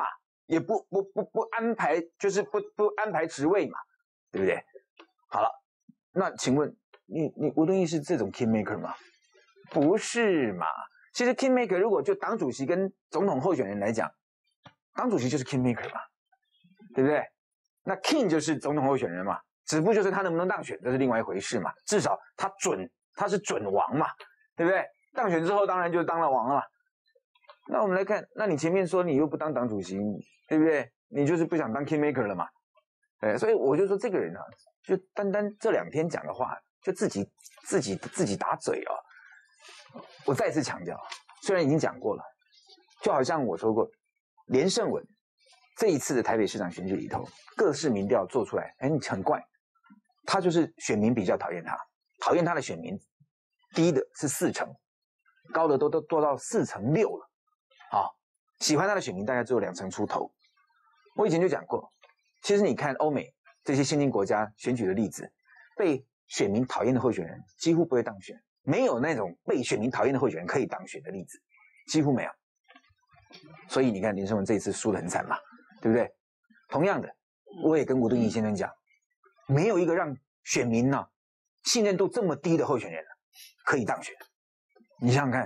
也不不不不安排，就是不不安排职位嘛，对不对？好了，那请问你你吴敦义是这种 kingmaker 吗？不是嘛？其实 kingmaker 如果就党主席跟总统候选人来讲，党主席就是 kingmaker 嘛，对不对？那 king 就是总统候选人嘛，只不过就是他能不能当选，这是另外一回事嘛。至少他准，他是准王嘛，对不对？当选之后当然就当了王了嘛。那我们来看，那你前面说你又不当党主席，对不对？你就是不想当 kingmaker 了嘛？对，所以我就说这个人啊，就单单这两天讲的话，就自己自己自己打嘴啊。我再次强调，虽然已经讲过了，就好像我说过，连胜文这一次的台北市长选举里头，各式民调做出来，哎，很怪，他就是选民比较讨厌他，讨厌他的选民低的是四成，高的都都多到四成六了。好，喜欢他的选民大概只有两成出头。我以前就讲过，其实你看欧美这些先进国家选举的例子，被选民讨厌的候选人几乎不会当选，没有那种被选民讨厌的候选人可以当选的例子，几乎没有。所以你看林胜文这一次输得很惨嘛，对不对？同样的，我也跟吴敦义先生讲，没有一个让选民呢、啊、信任度这么低的候选人可以当选。你想想看，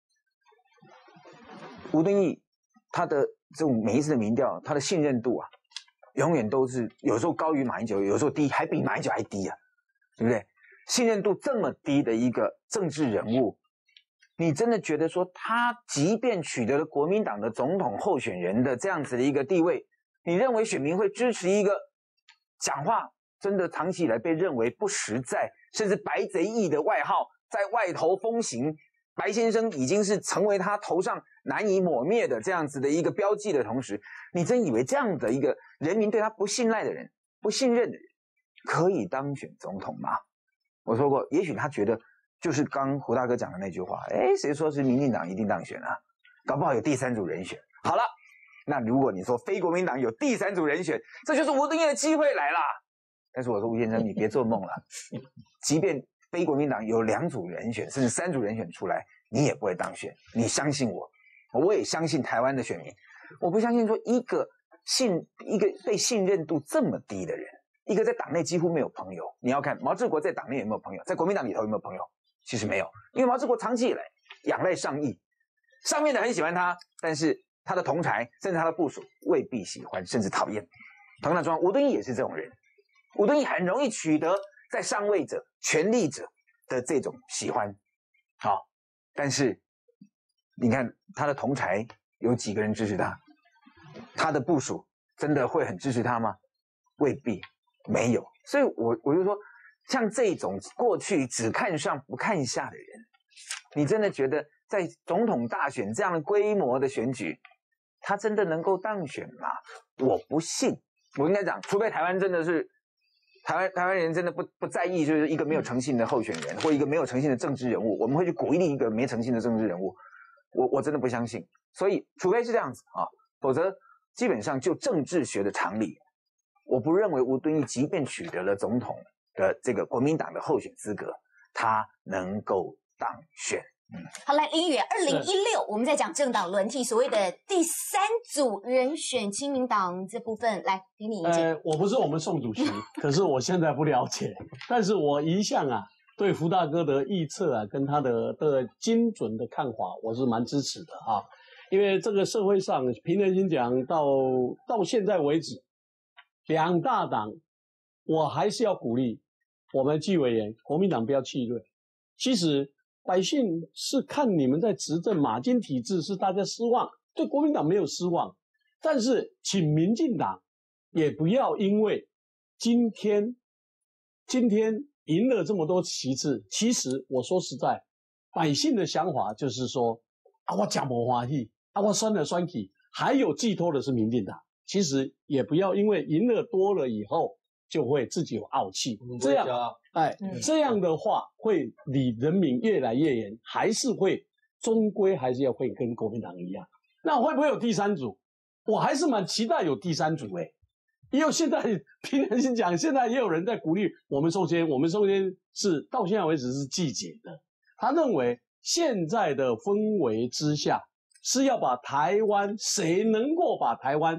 吴敦义他的这种每一次的民调，他的信任度啊，永远都是有时候高于马英九，有时候低，还比马英九还低啊，对不对？信任度这么低的一个政治人物，你真的觉得说他即便取得了国民党的总统候选人的这样子的一个地位，你认为选民会支持一个讲话真的长期以来被认为不实在，甚至白贼翼的外号在外头风行，白先生已经是成为他头上难以抹灭的这样子的一个标记的同时，你真以为这样的一个人民对他不信赖的人、不信任的人，可以当选总统吗？我说过，也许他觉得就是刚胡大哥讲的那句话，哎，谁说是民进党一定当选啊？搞不好有第三组人选。好了，那如果你说非国民党有第三组人选，这就是吴敦义的机会来啦。但是我说吴先生，你别做梦了，即便非国民党有两组人选，甚至三组人选出来，你也不会当选。你相信我，我也相信台湾的选民。我不相信说一个信一个被信任度这么低的人，一个在党内几乎没有朋友。你要看毛治国在党内有没有朋友，在国民党里头有没有朋友？其实没有，因为毛治国长期以来仰赖上意，上面的很喜欢他，但是他的同侪甚至他的部属未必喜欢，甚至讨厌。同样的状况，吴敦义也是这种人。吴敦义很容易取得在上位者、权力者的这种喜欢，好，但是你看他的同侪有几个人支持他？他的部属真的会很支持他吗？未必，没有。所以我我就说，像这种过去只看上不看下的人，你真的觉得在总统大选这样的规模的选举，他真的能够当选吗？我不信。我应该讲，除非台湾真的是台湾台湾人真的不不在意，就是一个没有诚信的候选人或一个没有诚信的政治人物，我们会去鼓励一个没诚信的政治人物。我我真的不相信。所以除非是这样子啊，否则基本上就政治学的常理，我不认为吴敦义即便取得了总统的这个国民党的候选资格，他能够当选。嗯， 好，来林议员，二零一六我们在讲政党轮替，所谓的第三组人选，亲民党这部分，来给你意见。 呃，我不是我们宋主席，可是我现在不了解，但是我一向啊对胡大哥的预测啊跟他的的精准的看法，我是蛮支持的啊。因为这个社会上平常心讲，到到现在为止，两大党，我还是要鼓励我们纪委员，国民党不要气馁。其实百姓是看你们在执政马金体制是大家失望，对国民党没有失望，但是请民进党也不要因为今天今天赢了这么多席次，其实我说实在，百姓的想法就是说啊，我讲不欢喜啊，我酸了酸去，还有寄托的是民进党。其实也不要因为赢了多了以后就会自己有傲气，这样哎、嗯，这样的话会离人民越来越远，还是会终归还是要会跟国民党一样。那会不会有第三组？我还是蛮期待有第三组诶。因为现在平常心讲，现在也有人在鼓励我们首先，我们首先是到现在为止是季节的。他认为现在的氛围之下是要把台湾，谁能够把台湾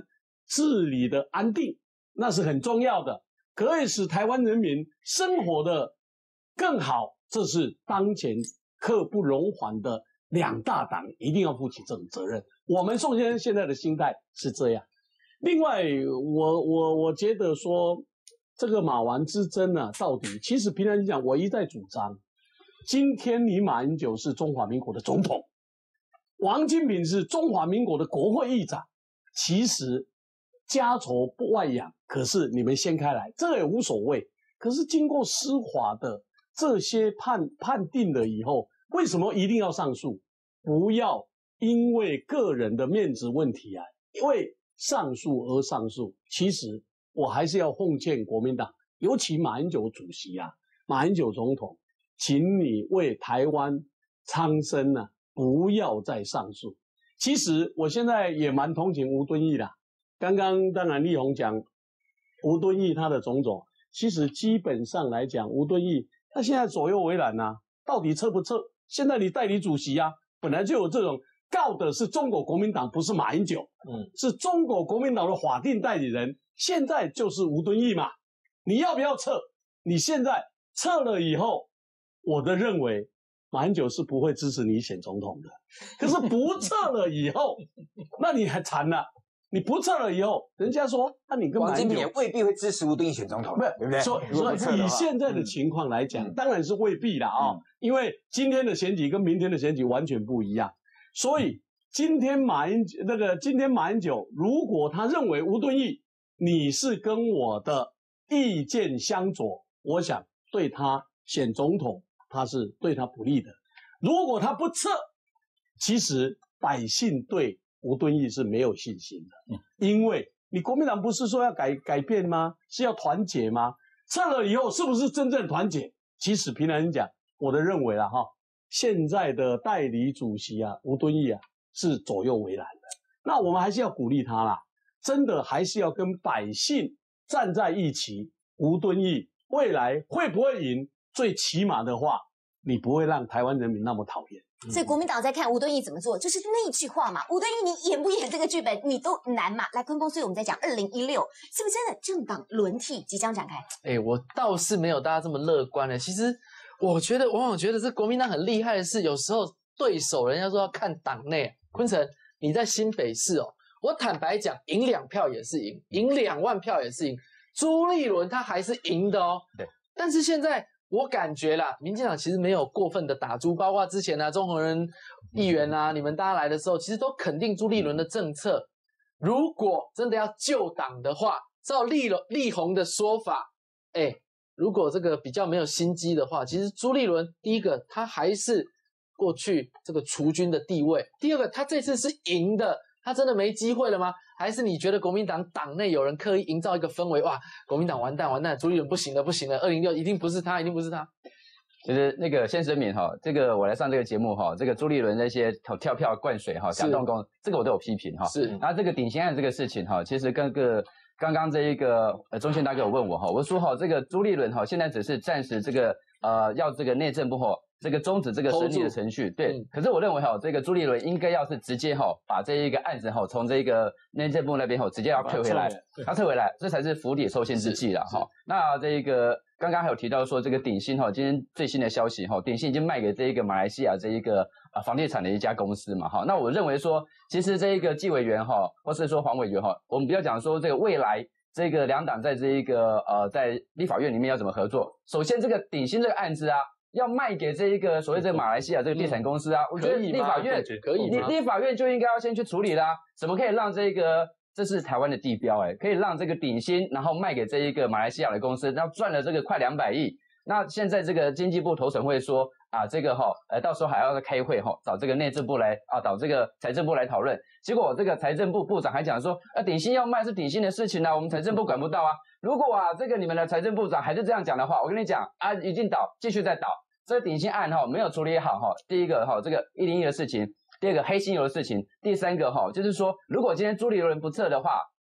治理的安定，那是很重要的，可以使台湾人民生活的更好，这是当前刻不容缓的两大党一定要负起这种责任。我们宋先生现在的心态是这样。另外，我我我觉得说这个马王之争呢、啊，到底其实平常讲，我一再主张，今天你马英九是中华民国的总统，王金平是中华民国的国会议长，其实家丑不外扬，可是你们掀开来，这个也无所谓。可是经过司法的这些判判定了以后，为什么一定要上诉？不要因为个人的面子问题啊，因为上诉而上诉。其实我还是要奉劝国民党，尤其马英九主席啊，马英九总统，请你为台湾苍生啊，不要再上诉。其实我现在也蛮同情吴敦义的。刚刚当然立宏讲吴敦义他的种种，其实基本上来讲，吴敦义他现在左右为难啊，到底撤不撤？现在你代理主席啊，本来就有这种告的是中国国民党，不是马英九，嗯，是中国国民党的法定代理人，现在就是吴敦义嘛。你要不要撤？你现在撤了以后，我的认为马英九是不会支持你选总统的。可是不撤了以后，那你还惨了。你不撤了以后，人家说，那、啊、你跟马英九也未必会支持吴敦义选总统，对不对？ 所以，所以以现在的情况来讲，嗯、当然是未必啦啊、哦嗯，因为今天的选举跟明天的选举完全不一样。所以今天马英那个今天马英九，如果他认为吴敦义你是跟我的意见相左，我想对他选总统，他是对他不利的。如果他不撤，其实百姓对吴敦义是没有信心的，嗯、因为你国民党不是说要改改变吗？是要团结吗？撤了以后是不是真正团结？其实平常讲，我的认为啊哈，现在的代理主席啊，吴敦义啊是左右为难的。那我们还是要鼓励他啦，真的还是要跟百姓站在一起。吴敦义未来会不会赢？最起码的话，你不会让台湾人民那么讨厌。 所以国民党在看吴敦义怎么做，就是那句话嘛，吴敦义你演不演这个剧本，你都难嘛。来，坤峰，所以我们在讲二零一六是不是真的政党轮替即将展开？ 哎、欸，我倒是没有大家这么乐观的。其实我觉得，往往觉得这国民党很厉害的是，有时候对手人家说要看党内。坤城，你在新北市哦，我坦白讲，赢两票也是赢，赢两万票也是赢。朱立伦他还是赢的哦。对，但是现在。我感觉啦，民进党其实没有过分的打朱，包括之前啊，中红人议员啊，你们大家来的时候，其实都肯定朱立伦的政策。如果真的要救党的话，照立立宏的说法，哎，如果这个比较没有心机的话，其实朱立伦第一个他还是过去这个储君的地位，第二个他这次是赢的。他真的没机会了吗？还是你觉得国民党党内有人刻意营造一个氛围？哇，国民党完蛋完蛋，朱立伦不行了不行了，二零六一定不是他，一定不是他。 其实那个先声明哈，这个我来上这个节目哈，这个朱立伦那些跳票灌水哈，假动工，这个我都有批评哈。是。然后这个顶新案这个事情哈，其实跟个刚刚这一个呃钟宪大哥有问我哈，我说哈，这个朱立伦哈现在只是暂时这个呃要这个内政部哈。这个终止这个审理的程序，对、嗯，可是我认为哈，这个朱立伦应该要是直接哈把这一个案子哈从这个内政部那边哈直接要退回来，要退回来，这才是釜底抽薪之计了哈。那这个刚刚还有提到说这个鼎新哈，今天最新的消息哈，鼎新已经卖给这一个马来西亚这一个啊房地产的一家公司嘛哈。那我认为说，其实这一个纪委员哈，或是说黄委员哈，我们不要讲说这个未来这个两党在这一个呃在立法院里面要怎么合作。首先这个鼎新这个案子啊。要卖给这一个所谓这个马来西亚这个地产公司啊，嗯、我觉得立法院可以吗？ 立法院就应该要先去处理啦。怎么可以让这个这是台湾的地标哎、欸，可以让这个鼎新然后卖给这一个马来西亚的公司，然后赚了这个快两百亿。那现在这个经济部投审会说啊，这个哈呃到时候还要再开会哈，找这个内政部来啊，找这个财政部来讨论。结果这个财政部部长还讲说，啊鼎新要卖是鼎新的事情啊，我们财政部管不到啊。如果啊这个你们的财政部长还是这样讲的话，我跟你讲啊，已经倒，继续再倒。这个鼎新案哈没有处理好哈，第一个哈这个一零一的事情，第二个黑心油的事情，第三个哈就是说，如果今天朱立伦不撤的话，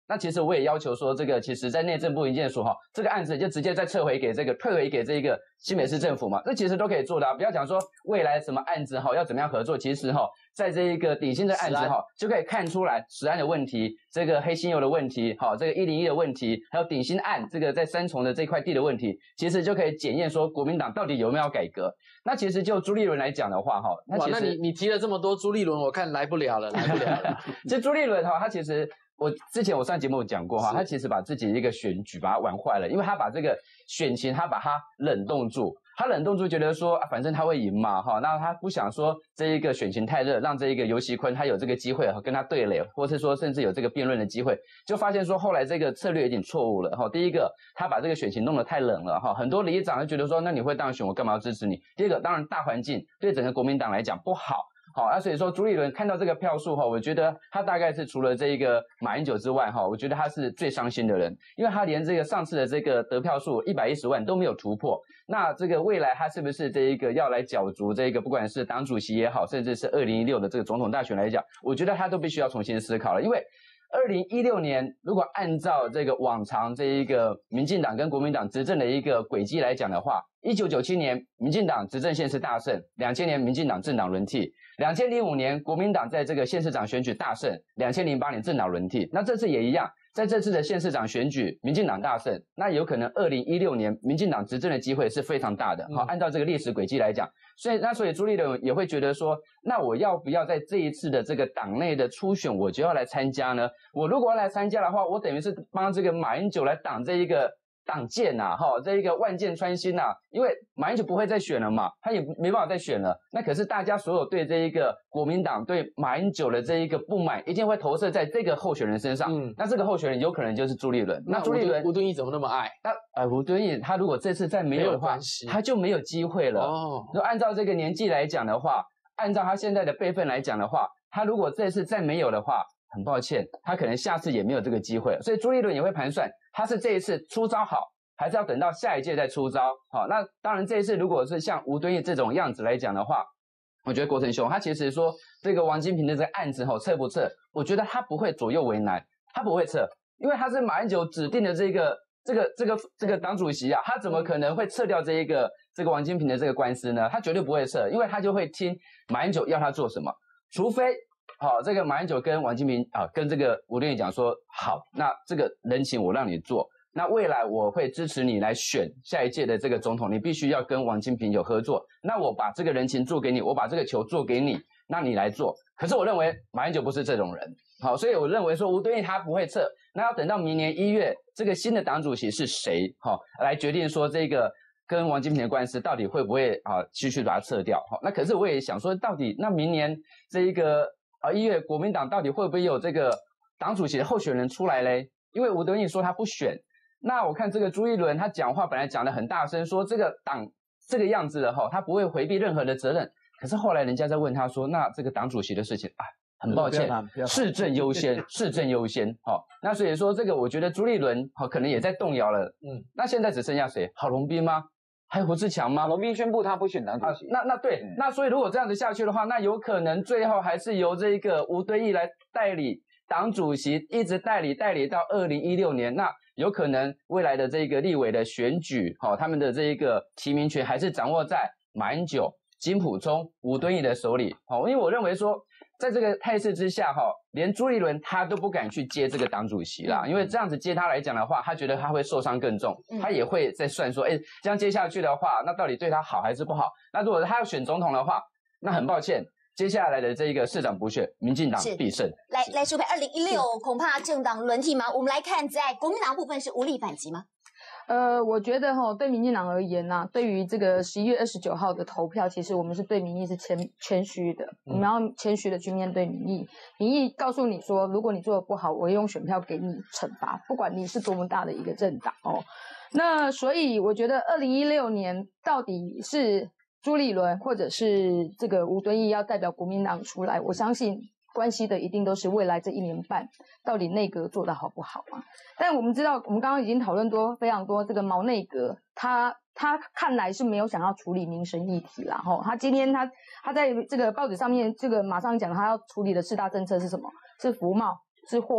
那其实我也要求说，这个其实在内政部营建署哈，这个案子就直接再撤回给这个退回给这个新北市政府嘛，这其实都可以做的啊，不要讲说未来什么案子哈要怎么样合作，其实哈在这一个鼎新的案子哈就可以看出来食安的问题，这个黑心油的问题，好这个一零一的问题，还有鼎新案这个在三重的这块地的问题，其实就可以检验说国民党到底有没有改革。那其实就朱立伦来讲的话哈，那其实哇，那你你提了这么多朱立伦，我看来不了了，来不了了。 就朱立伦哈，他其实。我之前我上节目有讲过哈，他其实把自己一个选举把它玩坏了，因为他把这个选情他把它冷冻住，他冷冻住觉得说、啊、反正他会赢嘛哈，那他不想说这一个选情太热，让这一个游锡堃他有这个机会跟他对垒，或是说甚至有这个辩论的机会，就发现说后来这个策略有点错误了哈。第一个，他把这个选情弄得太冷了哈，很多里长就觉得说，那你会当选，我干嘛要支持你？第二个，当然大环境对整个国民党来讲不好。好，那所以说朱立伦看到这个票数哈，我觉得他大概是除了这一个马英九之外哈，我觉得他是最伤心的人，因为他连这个上次的这个得票数一百一十万都没有突破。那这个未来他是不是这一个要来角逐这个，不管是党主席也好，甚至是二零一六的这个总统大选来讲，我觉得他都必须要重新思考了，因为二零一六年如果按照这个往常这一个民进党跟国民党执政的一个轨迹来讲的话，一九九七年民进党执政县市大胜，两千年民进党政党轮替，两千零五年国民党在这个县市长选举大胜，两千零八年政党轮替，那这次也一样，在这次的县市长选举民进党大胜，那有可能二零一六年民进党执政的机会是非常大的。好，按照这个历史轨迹来讲，所以那所以朱立伦也会觉得说，那我要不要在这一次的这个党内的初选我就要来参加呢？我如果要来参加的话，我等于是帮这个马英九来挡这一个挡箭呐，哈，这一个万箭穿心呐，因为马英九不会再选了嘛，他也没办法再选了。那可是大家所有对这一个国民党对马英九的这一个不满，一定会投射在这个候选人身上。嗯，那这个候选人有可能就是朱立伦。那朱立伦吴敦义怎么那么爱？ 那呃，吴敦义他如果这次再没有的话，他就没有机会了。哦，如果按照这个年纪来讲的话，按照他现在的辈分来讲的话，他如果这次再没有的话，很抱歉，他可能下次也没有这个机会了。所以朱立伦也会盘算，他是这一次出招好，还是要等到下一届再出招。好，那当然这一次如果是像吴敦义这种样子来讲的话，我觉得国成兄他其实说这个王金平的这个案子吼撤不撤，我觉得他不会左右为难，他不会撤，因为他是马英九指定的这个这个这个这个党主席啊，他怎么可能会撤掉这一个这个王金平的这个官司呢？他绝对不会撤，因为他就会听马英九要他做什么，除非。好，这个马英九跟王金平啊，跟这个吴敦义讲说，好，那这个人情我让你做，那未来我会支持你来选下一届的这个总统，你必须要跟王金平有合作。那我把这个人情做给你，我把这个球做给你，那你来做。可是我认为马英九不是这种人，好，所以我认为说吴敦义他不会撤，那要等到明年一月这个新的党主席是谁，好，来决定说这个跟王金平的官司到底会不会啊继续把它撤掉。好，那可是我也想说，到底那明年这一个。啊，一月国民党到底会不会有这个党主席的候选人出来嘞？因为吴敦义说他不选，那我看这个朱立伦他讲话本来讲得很大声，说这个党这个样子的哈，他不会回避任何的责任。可是后来人家在问他说，那这个党主席的事情啊，很抱歉，市政优先，市政优先。好、哦，那所以说这个我觉得朱立伦好、哦、可能也在动摇了。嗯，那现在只剩下谁？郝龙斌吗？还有胡志强吗？ 郝龙斌宣布他不选党主席、 啊。那那对、嗯，那所以如果这样子下去的话，那有可能最后还是由这个吴敦义来代理党主席，一直代理代理到二零一六年。那有可能未来的这个立委的选举，好、哦，他们的这一个提名权还是掌握在马英九、金溥聪、吴敦义的手里。好、哦，因为我认为说，在这个态势之下，哈、哦，连朱立伦他都不敢去接这个党主席啦，因为这样子接他来讲的话，他觉得他会受伤更重，他也会在算说，哎，这样接下去的话，那到底对他好还是不好？那如果他要选总统的话，那很抱歉，接下来的这一个市长补选，民进党必胜。 来来，舒培，二零一六恐怕政党轮替吗？我们来看，在国民党部分是无力反击吗？ 呃，我觉得哈，对民进党而言呐、啊，对于这个十一月二十九号的投票，其实我们是对民意是谦谦虚的，我们要谦虚的去面对民意。民意告诉你说，如果你做的不好，我会用选票给你惩罚，不管你是多么大的一个政党哦。那所以我觉得，二零一六年到底是朱立伦或者是这个吴敦义要代表国民党出来，我相信。关系的一定都是未来这一年半到底内阁做得好不好嘛？但我们知道，我们刚刚已经讨论多非常多这个毛内阁，他他看来是没有想要处理民生议题啦，吼，他今天他他在这个报纸上面这个马上讲他要处理的四大政策是什么？是服贸，是货贸，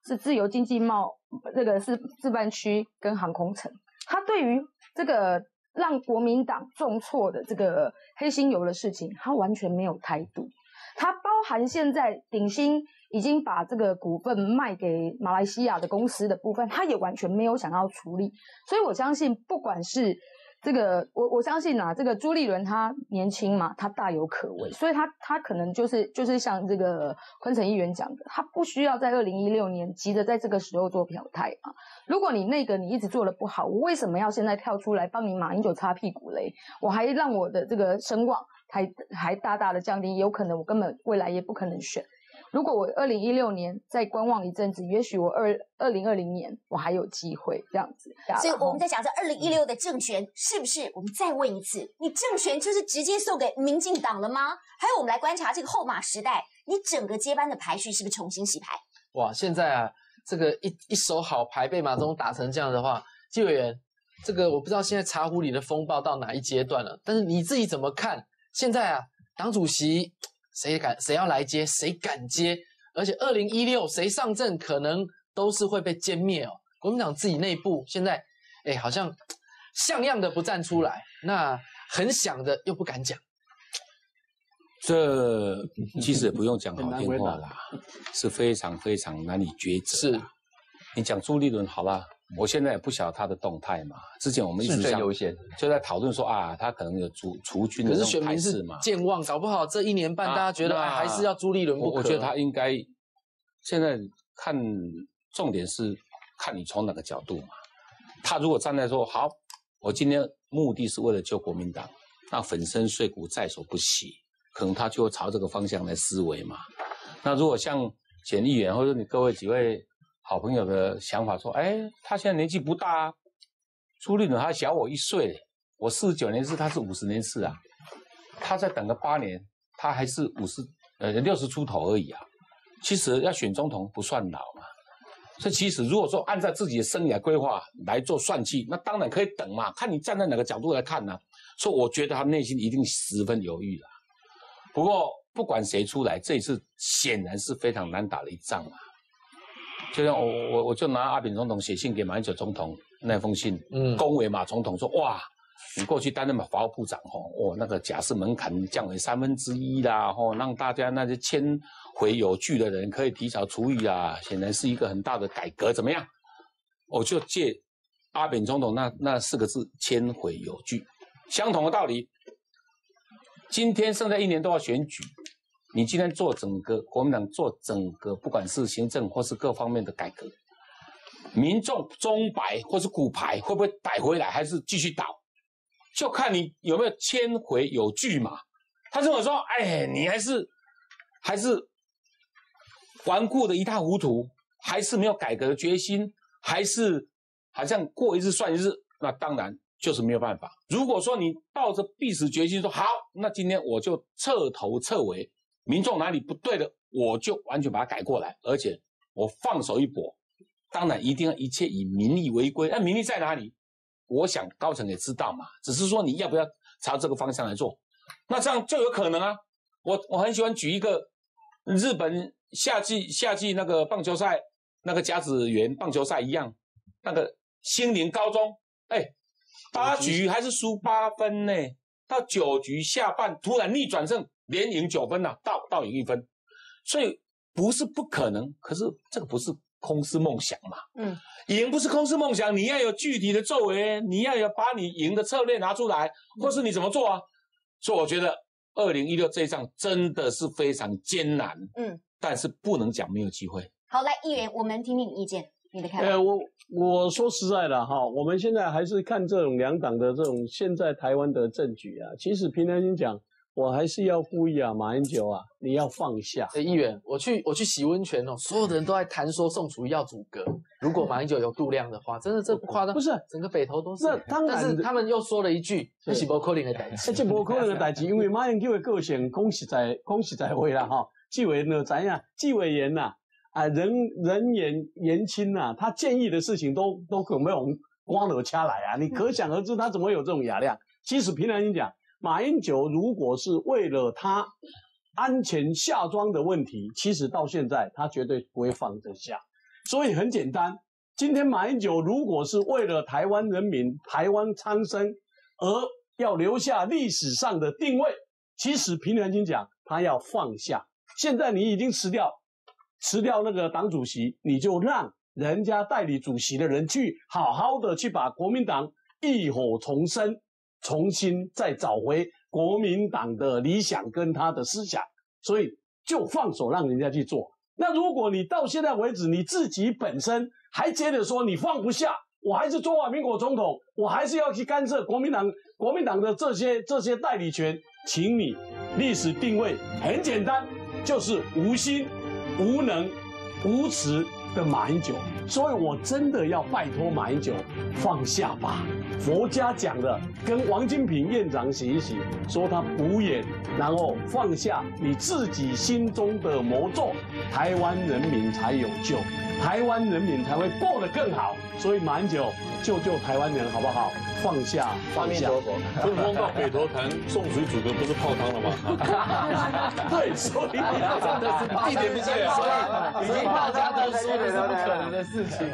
是自由经济贸这个是自办区跟航空城，他对于这个让国民党重挫的这个黑心油的事情，他完全没有态度。它包含现在鼎新已经把这个股份卖给马来西亚的公司的部分，他也完全没有想要处理。所以我相信，不管是这个，我我相信啊，这个朱立伦他年轻嘛，他大有可为，所以他他可能就是就是像这个坤城议员讲的，他不需要在二零一六年急着在这个时候做表态啊。如果你那个你一直做的不好，我为什么要现在跳出来帮你马英九擦屁股嘞？我还让我的这个声望还还大大的降低，有可能我根本未来也不可能选。如果我二零一六年再观望一阵子，也许我二二零二零年我还有机会这样子。 所以我们在讲这二零一六的政权是不是？我们再问一次，你政权就是直接送给民进党了吗？还有我们来观察这个后马时代，你整个接班的排序是不是重新洗牌？ 哇，现在啊，这个一一手好牌被马总打成这样的话，纪委员，这个我不知道现在茶壶里的风暴到哪一阶段了，但是你自己怎么看？现在啊，党主席。谁敢谁要来接，谁敢接？而且二零一六谁上阵，可能都是会被歼灭哦。国民党自己内部现在，哎，好像像样的不站出来，那很想的又不敢讲。 这其实也不用讲好听话啦，是非常非常难以抉择。 是， 你讲朱立伦好啦。我现在也不晓得他的动态嘛，之前我们一直最优先就在讨论说啊，他可能有除除军的这种态势嘛。 健忘，搞不好这一年半大家觉得、啊、还是要朱立伦不可。 我, 我觉得他应该现在看重点是看你从哪个角度嘛。他如果站在说好，我今天目的是为了救国民党，那粉身碎骨在所不惜，可能他就会朝这个方向来思维嘛。那如果像简议员或者你各位几位。好朋友的想法说，哎，他现在年纪不大啊，朱立伦他小我一岁，我四十九年次，他是五十年次啊，他再等个八年，他还是五十呃六十出头而已啊。其实要选总统不算老嘛，所以其实如果说按照自己的生涯规划来做算计，那当然可以等嘛，看你站在哪个角度来看呢、啊。所以我觉得他内心一定十分犹豫了。不过不管谁出来，这一次显然是非常难打的一仗啊。就像我我我就拿阿扁总统写信给马英九总统那封信，嗯，恭维马总统说，哇，你过去担任法务部长吼，哦，那个假释门槛降为三分之一啦，吼，让大家那些迁回有据的人可以提早处理啊，显然是一个很大的改革，怎么样？我就借阿扁总统那那四个字，迁回有据，相同的道理。今天剩下一年都要选举。你今天做整个国民党做整个，不管是行政或是各方面的改革，民众钟摆或是骨牌会不会摆回来，还是继续倒，就看你有没有迁回有据嘛。他如果说，哎，你还是还是顽固的一塌糊涂，还是没有改革的决心，还是好像过一日算一日，那当然就是没有办法。如果说你抱着必死决心说好，那今天我就彻头彻尾。民众哪里不对的，我就完全把它改过来，而且我放手一搏。当然，一定要一切以民利为归。那民利在哪里？我想高层也知道嘛，只是说你要不要朝这个方向来做。那这样就有可能啊。我我很喜欢举一个日本夏季夏季那个棒球赛，那个甲子园棒球赛一样，那个新林高中，哎，八局还是输八分呢，到九局下半突然逆转胜。连赢九分啊，倒倒赢一分，所以不是不可能，可是这个不是空思梦想嘛。嗯，赢不是空思梦想，你要有具体的作为，你要有把你赢的策略拿出来，或是你怎么做啊？所以我觉得二零一六这一仗真的是非常艰难，嗯，但是不能讲没有机会。 好，来议员，我们听听你意见，你的看法。 呃，我我说实在的哈，我们现在还是看这种两党的这种现在台湾的政局啊，其实凭良心讲。我还是要呼吁啊，马英九啊，你要放下。 哎，议员，我去我去洗温泉哦，所有的人都在谈说宋楚瑜要阻隔。如果马英九有度量的话，真的这不夸张，不是整个北投都是。 那当然， 但是他们又说了一句，这是不可能的代志。 这不可能的代志，因为马英九的个性，讲实在讲实在话啦哈，纪委员就知影，纪委员呐，啊人人言言轻呐，他建议的事情都都可能用光头掐来啊，你可想而知他怎么有这种雅量。其实凭良心讲。马英九如果是为了他安全下庄的问题，其实到现在他绝对不会放得下。 所以很简单，今天马英九如果是为了台湾人民、台湾苍生而要留下历史上的定位，其实凭良心讲，他要放下。现在你已经辞掉，辞掉那个党主席，你就让人家代理主席的人去好好的去把国民党浴火重生，重新再找回国民党的理想跟他的思想，所以就放手让人家去做。那如果你到现在为止你自己本身还觉得说你放不下，我还是中华民国总统，我还是要去干涉国民党国民党的这些这些代理权，请你历史定位很简单，就是无心、无能、无耻的马英九。所以我真的要拜托马英九放下吧。佛家讲的，跟王金平院长写一写，说他补眼，然后放下你自己心中的魔咒，台湾人民才有救，台湾人民才会过得更好。所以马英九救救台湾人好不好？放下，放下。 春风到北头潭，送水煮的不是泡汤了吗？ 对，所以真的是地点不对，所以已经大家都说的是不可能的事情。